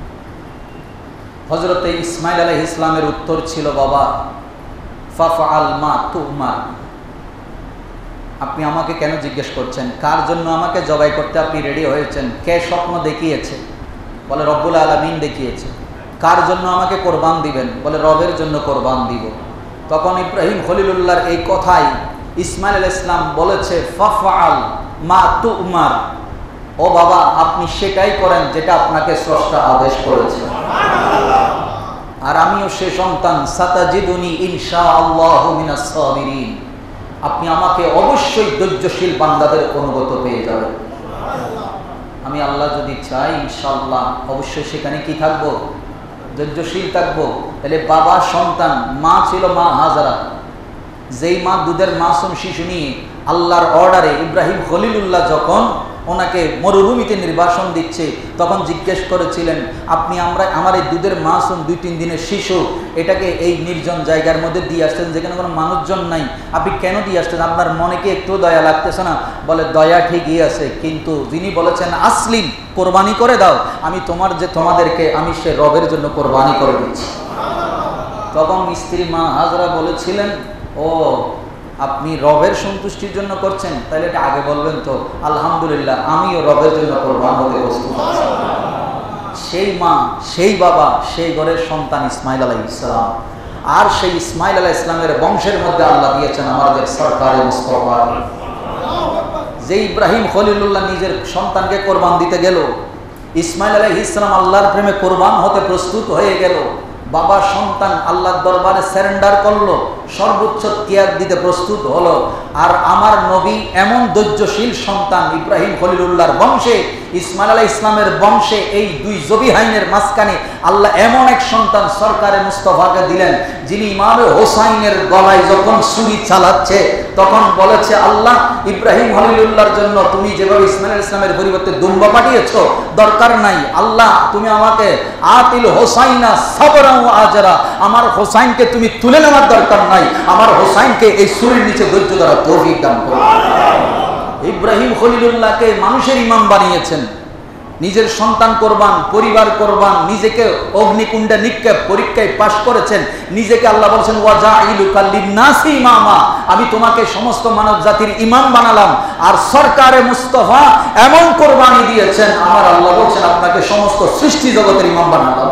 হযরতে ইসমাইল আলাইহিস সালামের উত্তর ছিল, বাবা ফাফআল মা তুমার। আপনি আমাকে কেন জিজ্ঞেস করছেন? কার জন্য আমাকে জবাই করতে আপনি রেডি হয়েছেন? কে স্বপ্ন দেখিয়েছে? বলে রব্বুল আলামিন দেখিয়েছে। কার জন্য আমাকে কোরবান দিবেন? বলে রবের জন্য কোরবান দিব। তখন ইব্রাহিম খলিলুল্লাহর এই কথাই ইসমাইল আলাইহিস সালাম বলেছে, ফাফআল মা তুমার। ও বাবা আপনি সেটাই করেন যেটা আপনাকে স্রষ্টা আদেশ করেছে। আর আমিও সে সন্তান, সাতাজিদুনি ইনশাআল্লাহু মিনাস সাবিরিন। আপনি আমাকে অবশ্যই ধৈর্যশীল বান্দাদের অনুগত পেয়ে যাবেন। আমি আল্লাহ যদি চাই ইনশাআল্লাহ অবশ্যই সেখানে কি থাকবো? ধৈর্যশীল থাকবো। তাহলে বাবা সন্তান, মা ছিল মা হাজারা, যেই মা দুধের মাসুম শিশু নিয়ে আল্লাহর অর্ডারে ইব্রাহিম খলিলুল্লাহ যখন ওনাকে মরুভূমিতে নির্বাসন দিচ্ছে, তখন জিজ্ঞেস করেছিলেন, আপনি আমরা আমার এই দুধের মাসুম দুই তিন দিনের শিশু, এটাকে এই নির্জন জায়গার মধ্যে দিয়ে আসতেন যেখানে কোনো মানুষজন নাই, আপনি কেন দিয়ে আসতেন? আপনার মনে কি একটু দয়া লাগতেছে না? বলে দয়া ঠিকই আছে, কিন্তু যিনি বলেছেন আসলিম, কোরবানি করে দাও, আমি তোমার যে তোমাদেরকে আমি সে রবের জন্য কোরবানি করে দিচ্ছি। তখন স্ত্রী মা হাজরা বলেছিলেন, ও আপনি রবের সন্তুষ্টির জন্য করছেন, তাহলে এটা আগে বলবেন তো, আলহামদুলিল্লাহ আমিও রবের জন্য কোরবান হতে প্রস্তুত আছি। সেই মা, সেই বাবা, সেই ঘরের সন্তান ইসমাইল আলাইহিস সালাম। আর সেই ইসমাইল আলাইহিস সালামের বংশের মধ্যে আল্লাহ দিয়েছেন আমাদের সরকারে মুস্তাফা। যে ইব্রাহিম খলিলুল্লাহ নিজের সন্তানকে কোরবান দিতে গেল, ইসমাইল আলাইহিস সালাম আল্লাহর প্রেমে কোরবান হতে প্রস্তুত হয়ে গেল, বাবা সন্তান আল্লাহর দরবারে সারেন্ডার করলো, সর্বোচ্চ ত্যাগ দিতে প্রস্তুত হলো। আর আমার নবী এমন ধৈর্যশীল সন্তান ইব্রাহিম খলিলুল্লাহর বংশে, ইসমাইল আলাইহিস ইসলামের বংশে, এই দুই জবিহাইনের মাঝখানে আল্লাহ এমন এক সন্তান সরকারে মুস্তাফাকে দিলেন, যিনি ইমামে হোসাইনের গলায় যখন ছুরি চালাচ্ছে তখন বলেছে, আল্লাহ ইব্রাহিম খলিলুল্লাহর জন্য তুমি যেভাবে ইসমাইল আলাইহিস ইসলামের পরিবর্তে দুম্বা পাঠিয়েছো, দরকার নাই, আল্লাহ তুমি আমাকে আতিল হোসাইনা সাবরান ওয়া আজরা, আমার হোসাইনকে তুমি তুলে নেওয়ার দরকার নাই, আমার হোসাইনকে এই ছুরির নিচে ধৈর্য ধরার তৌফিক দান করো। ইব্রাহিম খলিলুল্লাহকে মানুষের ইমাম বানিয়েছেন, নিজের সন্তান কোরবান, পরিবার কোরবান, নিজেকে অগ্নিকুণ্ডে নিক্ষেপ, পরীক্ষায় পাশ করেছেন, নিজেকে আল্লাহ বলছেন ওয়াজাইলুকা লিন্নাসি ইমামা, আমি তোমাকে সমস্ত মানব জাতির ইমাম বানালাম। আর সরকারে মুস্তাফা এমন কোরবানি দিয়েছেন, আমার আল্লাহ বলছেন আপনাকে সমস্ত সৃষ্টি জগতের ইমাম বানালাম।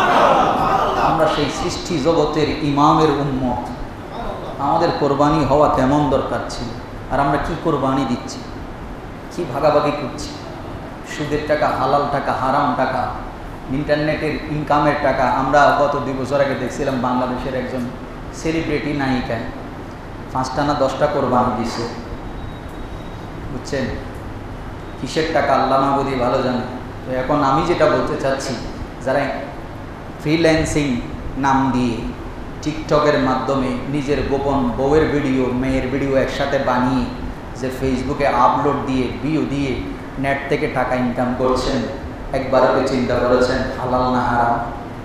আমরা সেই সৃষ্টি জগতের ইমামের উম্মত, আমাদের কোরবানি হওয়া কেমন দরকার ছিল, আর আমরা কি কোরবানি দিচ্ছি, কি ভাগাভাগি করছি। সুদের টাকা, হালাল টাকা, হারাম টাকা, ইন্টারনেটের ইনকামের টাকা। আমরা গত দুই বছর আগে দেখছিলাম বাংলাদেশের একজন সেলিব্রিটি নায়িকা পাঁচটা না দশটা কোরবানি দিছে, বুঝছেন? কিসের টাকা আল্লাহ মাহবুদি ভালো জানে। তো এখন আমি যেটা বলতে চাচ্ছি, যারা ফ্রিল্যান্সিং নাম দিয়ে টিকটকের মাধ্যমে নিজের গোপন বউয়ের ভিডিও, মেয়ের ভিডিও একসাথে বানিয়ে যে ফেসবুকে আপলোড দিয়ে ভিউ দিয়ে নেট থেকে টাকা ইনকাম করছেন, একবারও চিন্তা করেছেন হালাল না হারাম?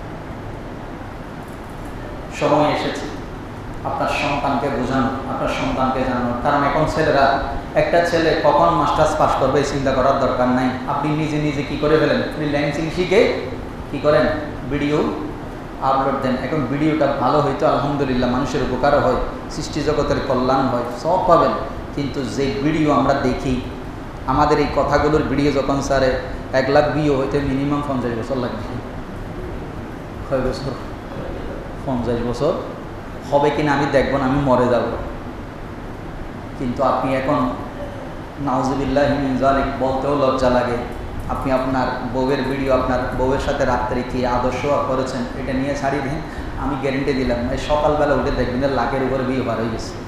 সময় এসেছে আপনার সন্তানকে বোঝানো, আপনার সন্তানকে জানানো। কারণ এখন ছেলেরা, একটা ছেলে কখন মাস্টার্স পাস করবে চিন্তা করার দরকার নাই। আপনি নিজে নিজে কি করে ফেলেন, ফ্রিল্যান্সিং শিখে কি করেন, ভিডিও আপলোড দেন। এখন ভিডিওটা ভালো হয়তো আলহামদুলিল্লাহ মানুষের উপকারও হয়, সৃষ্টি জগতের কল্যাণ হয়, সব পাবেন। কিন্তু যে ভিডিও আমরা দেখি, আমাদের এই কথাগুলোর ভিডিও যখন স্যারে এক লাখ ভিউ হইতে মিনিমাম পঞ্চাশ বছর লাগবে। কয় বছর? পঞ্চাশ বছর হবে কিনা আমি দেখব না, আমি মরে যাব। কিন্তু আপনি এখন নাউজুবিল্লাহি মিন যালিক বলতেও লজ্জা লাগে, আপনি আপনার বউয়ের ভিডিও, আপনার বউয়ের সাথে রাত্রে কি আদর্শ করেছেন এটা নিয়ে ছাড়িয়ে দিন। আমি গ্যারেন্টি দিলাম এই সকালবেলা উঠে দেখবেন লাখের উপর ভিউ বার হয়ে গেছে।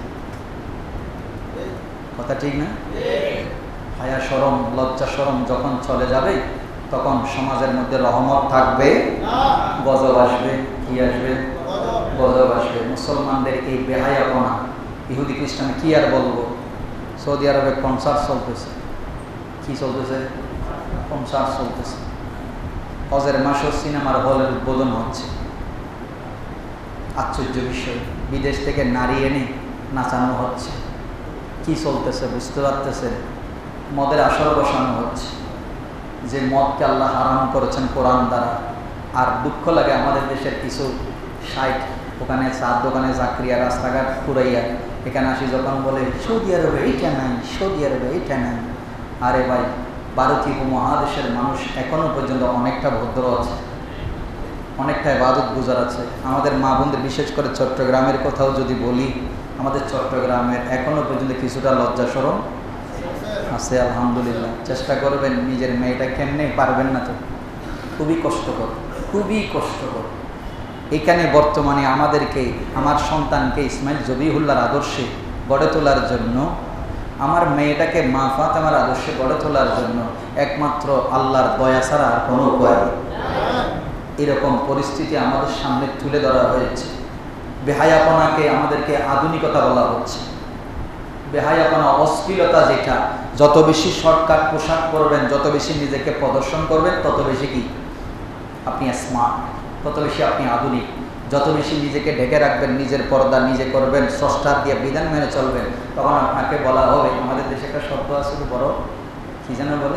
কথা ঠিক না? হায়া শরম, লজ্জা শরম যখন চলে যাবে, তখন সমাজের মধ্যে রহমত থাকবে, গজব আসবে। কি আসবে? গজব আসবে। মুসলমানদের এই বেহায়াপনা, ইহুদি খ্রিস্টানে কি আর বলবো। সৌদি আরবে কনসার্ট চলতেছে, কি চলতেছে? কনসার্ট চলতেছে। হজের মাসও সিনেমার হলের উদ্বোধন হচ্ছে। আশ্চর্য বিষয়, বিদেশ থেকে নারী এনে নাচানো হচ্ছে। কি চলতেছে বুঝতে পারতেছেন? মদের আসর বসানো হচ্ছে, যে মদকে আল্লাহ হারাম করেছেন কোরআন দ্বারা। আর দুঃখ লাগে আমাদের দেশের কিছু সাইট, ওখানে চার দোকানে চাকরিয়া, রাস্তাঘাট পুরাইয়া এখানে আসি যখন বলে সৌদি আরবে এইটা নাই, সৌদি আরবে এইটা নাই। আরে ভাই, ভারতীয় উপমহাদেশের মানুষ এখনো পর্যন্ত অনেকটা ভদ্র আছে, অনেকটা ইবাদত গুজার আছে। আমাদের মা বোনদের, বিশেষ করে চট্টগ্রামের কথাও যদি বলি, আমাদের চট্টগ্রামের এখনো পর্যন্ত কিছুটা লজ্জা শরম আছে আলহামদুলিল্লাহ। চেষ্টা করবেন নিজের মেয়েটা কেমনে, পারবেন না তো খুবই কষ্টকর, খুবই কষ্টকর। এখানে বর্তমানে আমাদেরকে, আমার সন্তানকে ইসমাইল জবিহুল্লাহর আদর্শে গড়ে তোলার জন্য, আমার মেয়েটাকে মা ফাতেমার আদর্শে গড়ে তোলার জন্য একমাত্র আল্লাহর দয়া ছাড়া আর কোনো উপায় নেই। এরকম পরিস্থিতি আমাদের সামনে তুলে ধরা হয়েছে। বেহায়াপনাকে আমাদেরকে আধুনিকতা বলা হচ্ছে। বেহায়াপনা, অশ্লীলতা, যেটা যত বেশি শর্টকাট পোশাক পরবেন, যত বেশি নিজেকে প্রদর্শন করবেন, তত বেশি কি আপনি স্মার্ট, তত বেশি আপনি আধুনিক। যত বেশি নিজেকে ঢেকে রাখবেন, নিজের পর্দা নিজে করবেন, স্রষ্টার দিয়ে বিধান মেনে চলবেন, তখন আপনাকে বলা হবে, আমাদের দেশে একটা শব্দ আছে বড়, কি যেন বলে,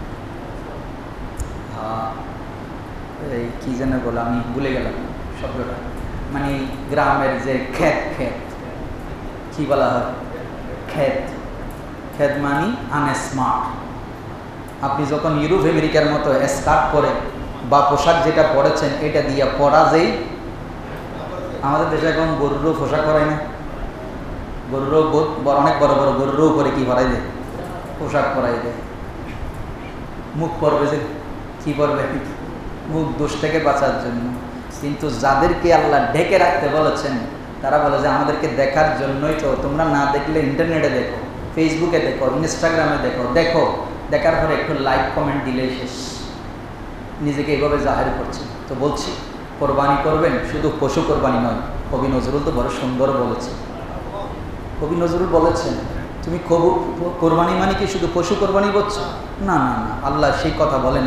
এই কি যেন বলে, আমি ভুলে গেলাম শব্দটা, মানে গ্রামের যে ক্ষেত, ক্ষেত কি বলা হয়, ক্ষেত, ক্ষেত মানে আনস্মার্ট। আপনি যখন ইউরোপ আমেরিকার মতো স্কার্ট পরে বা পোশাক যেটা পরেছেন এটা দিয়ে পরা যেই, আমাদের দেশে এখন গরুরও পোশাক পরায় না, গরুরও অনেক বড় বড় গরুরও উপরে কি পরাই দেয়, পোশাক পরাই দেয়। মুখ পরবে যে কি পরবে, মুখ দোষ থেকে বাঁচার জন্য। কিন্তু যাদেরকে আল্লাহ ঢেকে রাখতে বলেছেন, তারা বলে যে আমাদেরকে দেখার জন্যই তো, তোমরা না দেখলে ইন্টারনেটে দেখো, ফেসবুকে দেখো, ইনস্টাগ্রামে দেখো, দেখো দেখার পরে একটু লাইক কমেন্ট দিলেই শেষ। নিজেকে এইভাবে জাহির করছে। তো বলছি, কোরবানি করবেন, শুধু পশু কোরবানি নয়। কবি নজরুল তো বড় সুন্দর বলেছে, কবি নজরুল বলেছেন, তুমি কবু কোরবানি মানে কি শুধু পশু কোরবানি করছো? না না না, আল্লাহ সেই কথা বলেন,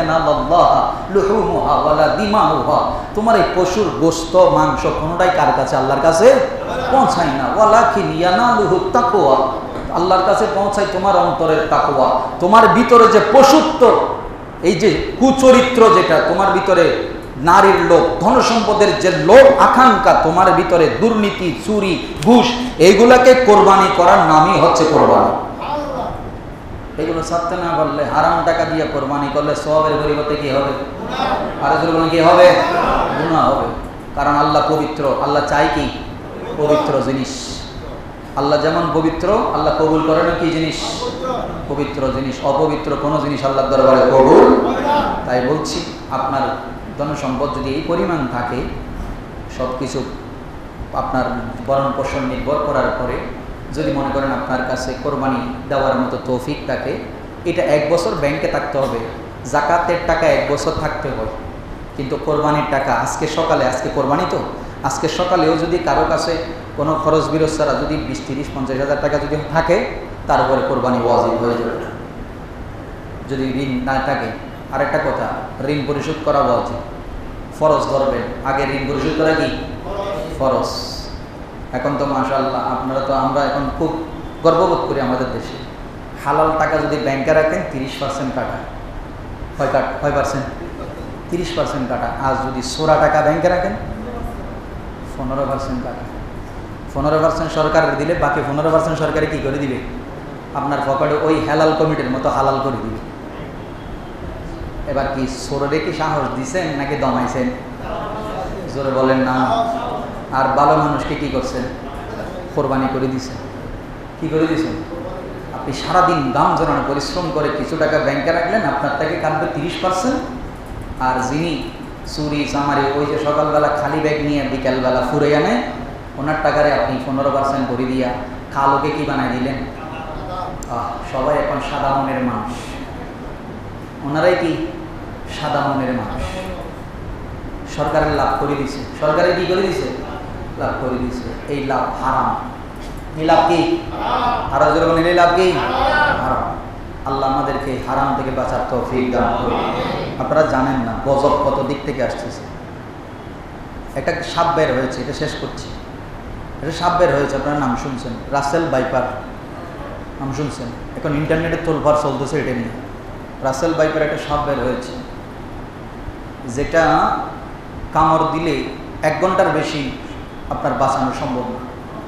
তোমার এই পশুর গোশত, মাংস কোনোটাই কার কাছে, আল্লাহর কাছে পৌঁছায় না। ওয়ালাকিন ইয়ানালুহু তাকওয়া, আল্লাহর কাছে পৌঁছায় তোমার অন্তরের তাকওয়া। তোমার ভিতরে যে পশুত্ব, এই যে কুচরিত্র, যেটা তোমার ভিতরে, নারীর লোভ, ধন সম্পদের যে লোভ আকাঙ্ক্ষা তোমার ভিতরে, দুর্নীতি, চুরি, ঘুষ, এইগুলাকে কোরবানি করার নামই হচ্ছে কোরবানি। এগুলো ছাড়তে না পারলে, হারাম টাকা দিয়ে কোরবানি করলে সওয়াবের পরিবর্তে কি হবে? আর কি হবে? গুনাহ হবে। কারণ আল্লাহ পবিত্র, আল্লাহ চাই কি পবিত্র জিনিস। আল্লাহ যেমন পবিত্র, আল্লাহ কবুল করে না কি জিনিস? পবিত্র জিনিস অপবিত্র কোনো জিনিস আল্লাহর দরবারে কবুল। তাই বলছি, আপনার ধনসম্পদ যদি এই পরিমাণ থাকে, সব কিছু আপনার ভরণ পোষণ নির্ভর করার পরে যদি মনে করেন আপনার কাছে কোরবানি দেওয়ার মতো তৌফিক থাকে, এটা এক বছর ব্যাংকে থাকতে হবে। জাকাতের টাকা এক বছর থাকতে হয়, কিন্তু কোরবানির টাকা আজকে সকালে, আজকে কোরবানি তো, আজকে সকালেও যদি কারো কাছে কোনো খরচ বিরোধ ছাড়া যদি বিশ তিরিশ পঞ্চাশ হাজার টাকা যদি থাকে, তারপরে কোরবানি ওয়াজিব হয়ে যাবে। যদি ঋণ না থাকে, আরেকটা কথা, ঋণ পরিশোধ করা ওয়াজিব, ফরজ ধরবেন। আগে ঋণ পরিশোধ করা কি ফরজ। এখন তো মাশাআল্লাহ আপনারা তো, আমরা এখন খুব গর্ববোধ করি আমাদের দেশে, হালাল টাকা যদি ব্যাংকে রাখেন তিরিশ পার্সেন্ট কাটা হয়, কাট কয় পার্সেন্ট? তিরিশ পার্সেন্ট কাটা। আর যদি সোরা টাকা ব্যাংকে রাখেন পনেরো পার্সেন্ট কাটা। পনেরো পার্সেন্ট সরকারের দিলে বাকি পনেরো পার্সেন্ট সরকারে কী করে দিবে? আপনার পকেটে ওই হেলাল কমিটির মতো হালাল করে দিবে। এবার কি সোরে কি সাহস দিছেন নাকি দমাইছেন? জোরে বলেন না। আর ভালো মানুষকে কি করছেন? কোরবানি করে দিছেন। কি করে দিছেন? আপনি সারাদিন দাম জড়ানো পরিশ্রম করে কিছু টাকা ব্যাংকে রাখলেন, আপনার থেকে কাটবে তিরিশ পার্সেন্ট। আর যিনি চুরি চামারি ওই যে সকালবেলা খালি ব্যাগ নিয়ে বিকালবেলা ফুরে আনে, ওনার টাকারে আপনি পনেরো পার্সেন্ট করে দিয়া কালোকে কি বানাই দিলেন? আহ সবাই এখন সাদা মনের মানুষ, ওনারাই কি সাদা মনের মানুষ। সরকারের লাভ করে দিছে, সরকারে কি করে দিছে? লাভ করে দিছে। এই লাভ হারাম। এই লাভ কি? আরো জোরে বলেন, এই লাভ কি? হারাম। আল্লাহ আমাদেরকে হারাম থেকে বাঁচার তৌফিক দান করুন। আপনারা জানেন না গজব কত দিক থেকে আসতেছে। একটা সাপ বের হয়েছে, এটা শেষ করছি। এটা সাপ বের হয়েছে, আপনার নাম শুনছেন, রাসেল ভাইপার নাম শুনছেন। এখন ইন্টারনেটে তোলফার চলতেছে এটা নিয়ে। রাসেল ভাইপার একটা সাপ বের হয়েছে, যেটা কামড় দিলে এক ঘন্টার বেশি আপনার বাঁচানো সম্ভব না।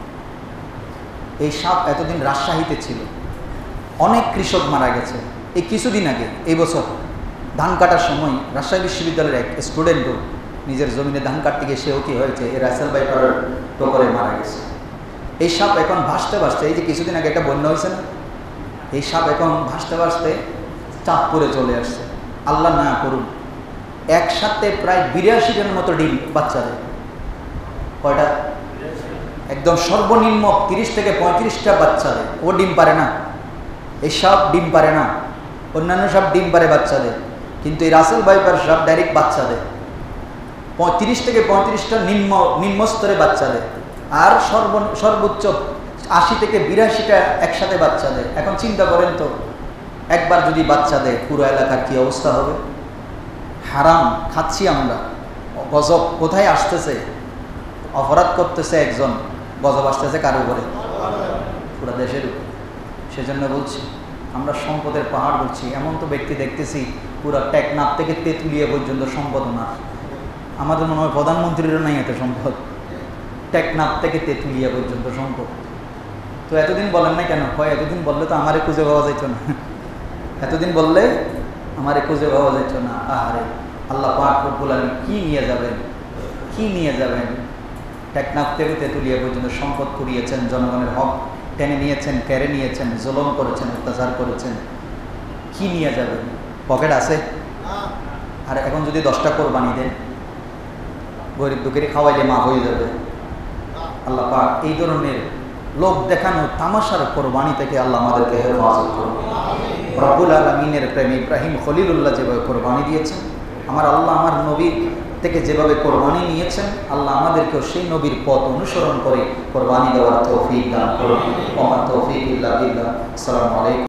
এই সাপ এতদিন রাজশাহীতে ছিল, অনেক কৃষক মারা গেছে। এই কিছুদিন আগে, এই বছর ধান কাটার সময় রাজশাহী বিশ্ববিদ্যালয়ের এক স্টুডেন্টও নিজের জমিনে ধান কাটতে গিয়ে সেও কি হয়েছে, এই রাসেল ভাইপারের টোকরে মারা গেছে। এই সাপ এখন ভাসতে ভাসতে, এই যে কিছুদিন আগে একটা বন্যা হয়েছে না, এই সাপ এখন ভাসতে ভাসতে চাঁদপুরে চলে আসছে। আল্লাহ না করুন, একসাথে প্রায় বিরাশিটার মতো ডিম বাচ্চা দেয়। কয়টা? একদম সর্বনিম্ন তিরিশ থেকে পঁয়ত্রিশটা বাচ্চা দেয়। ও ডিম পারে না, এই সাপ ডিম পারে না। অন্যান্য সব ডিম পারে, বাচ্চা দেয়, কিন্তু এই রাসেল ভাইপার সাপ ডাইরেক্ট বাচ্চা দেয়। পঁয়ত্রিশ থেকে পঁয়ত্রিশটা নিম্ন নিম্ন স্তরে বাচ্চা দেয়, আর সর্ব সর্বোচ্চ আশি থেকে বিরাশিটা একসাথে বাচ্চা দেয়। এখন চিন্তা করেন তো, একবার যদি বাচ্চা দেয় পুরো এলাকার কি অবস্থা হবে? হারাম খাচ্ছি আমরা, গজব কোথায় আসতেছে? অপরাধ করতেছে একজন, গজব আসতেছে কার উপরে? পুরো দেশের উপরে। সেজন্য বলছি, আমরা সম্পদের পাহাড় বলছি, এমন তো ব্যক্তি দেখতেছি পুরো টেকনাফ থেকে তেঁতুলিয়া পর্যন্ত সম্পদ ওনার। আমাদের মনে হয় প্রধানমন্ত্রীরও নাই এত সম্পদ, টেকনাফ থেকে তেঁতুলিয়া পর্যন্ত সম্পদ। তো এতদিন বলেন না কেন? হয় এতদিন বললে তো আমারে খুঁজে পাওয়া যেত না, এতদিন বললে আমারে খুঁজে পাওয়া যেত না। আহারে, আল্লাহ পাক রব্বুল আলামিন কি নিয়ে যাবেন, কি নিয়ে যাবেন? টেকনাফ থেকে তেঁতুলিয়া পর্যন্ত সম্পদ কুড়িয়েছেন, জনগণের হক টেনে নিয়েছেন, কেড়ে নিয়েছেন, জুলুম করেছেন, অত্যাচার করেছেন। কি নিয়ে যাবেন? পকেট আছে? আর এখন যদি দশটা কোরবানি দেন, গরিব দুঃখের খাওয়াইলে মা হয়ে যাবে। আল্লাহ পাক এই ধরনের লোক দেখানো তামাশার কোরবানি থেকে আল্লাহ আমাদেরকে হেফাজত করুন। রব্বুল আলামিনের প্রেমে ইব্রাহিম খলিলুল্লাহ যেভাবে কোরবানি দিয়েছেন, আমার আল্লাহ আমার নবী থেকে যেভাবে কোরবানি নিয়েছেন, আল্লাহ আমাদেরকেও সেই নবীর পথ অনুসরণ করে কোরবানি দেওয়ার তৌফিক দান করুন। ওয়া মা তৌফিক ইল্লা বিল্লাহ। আসসালামু আলাইকুম।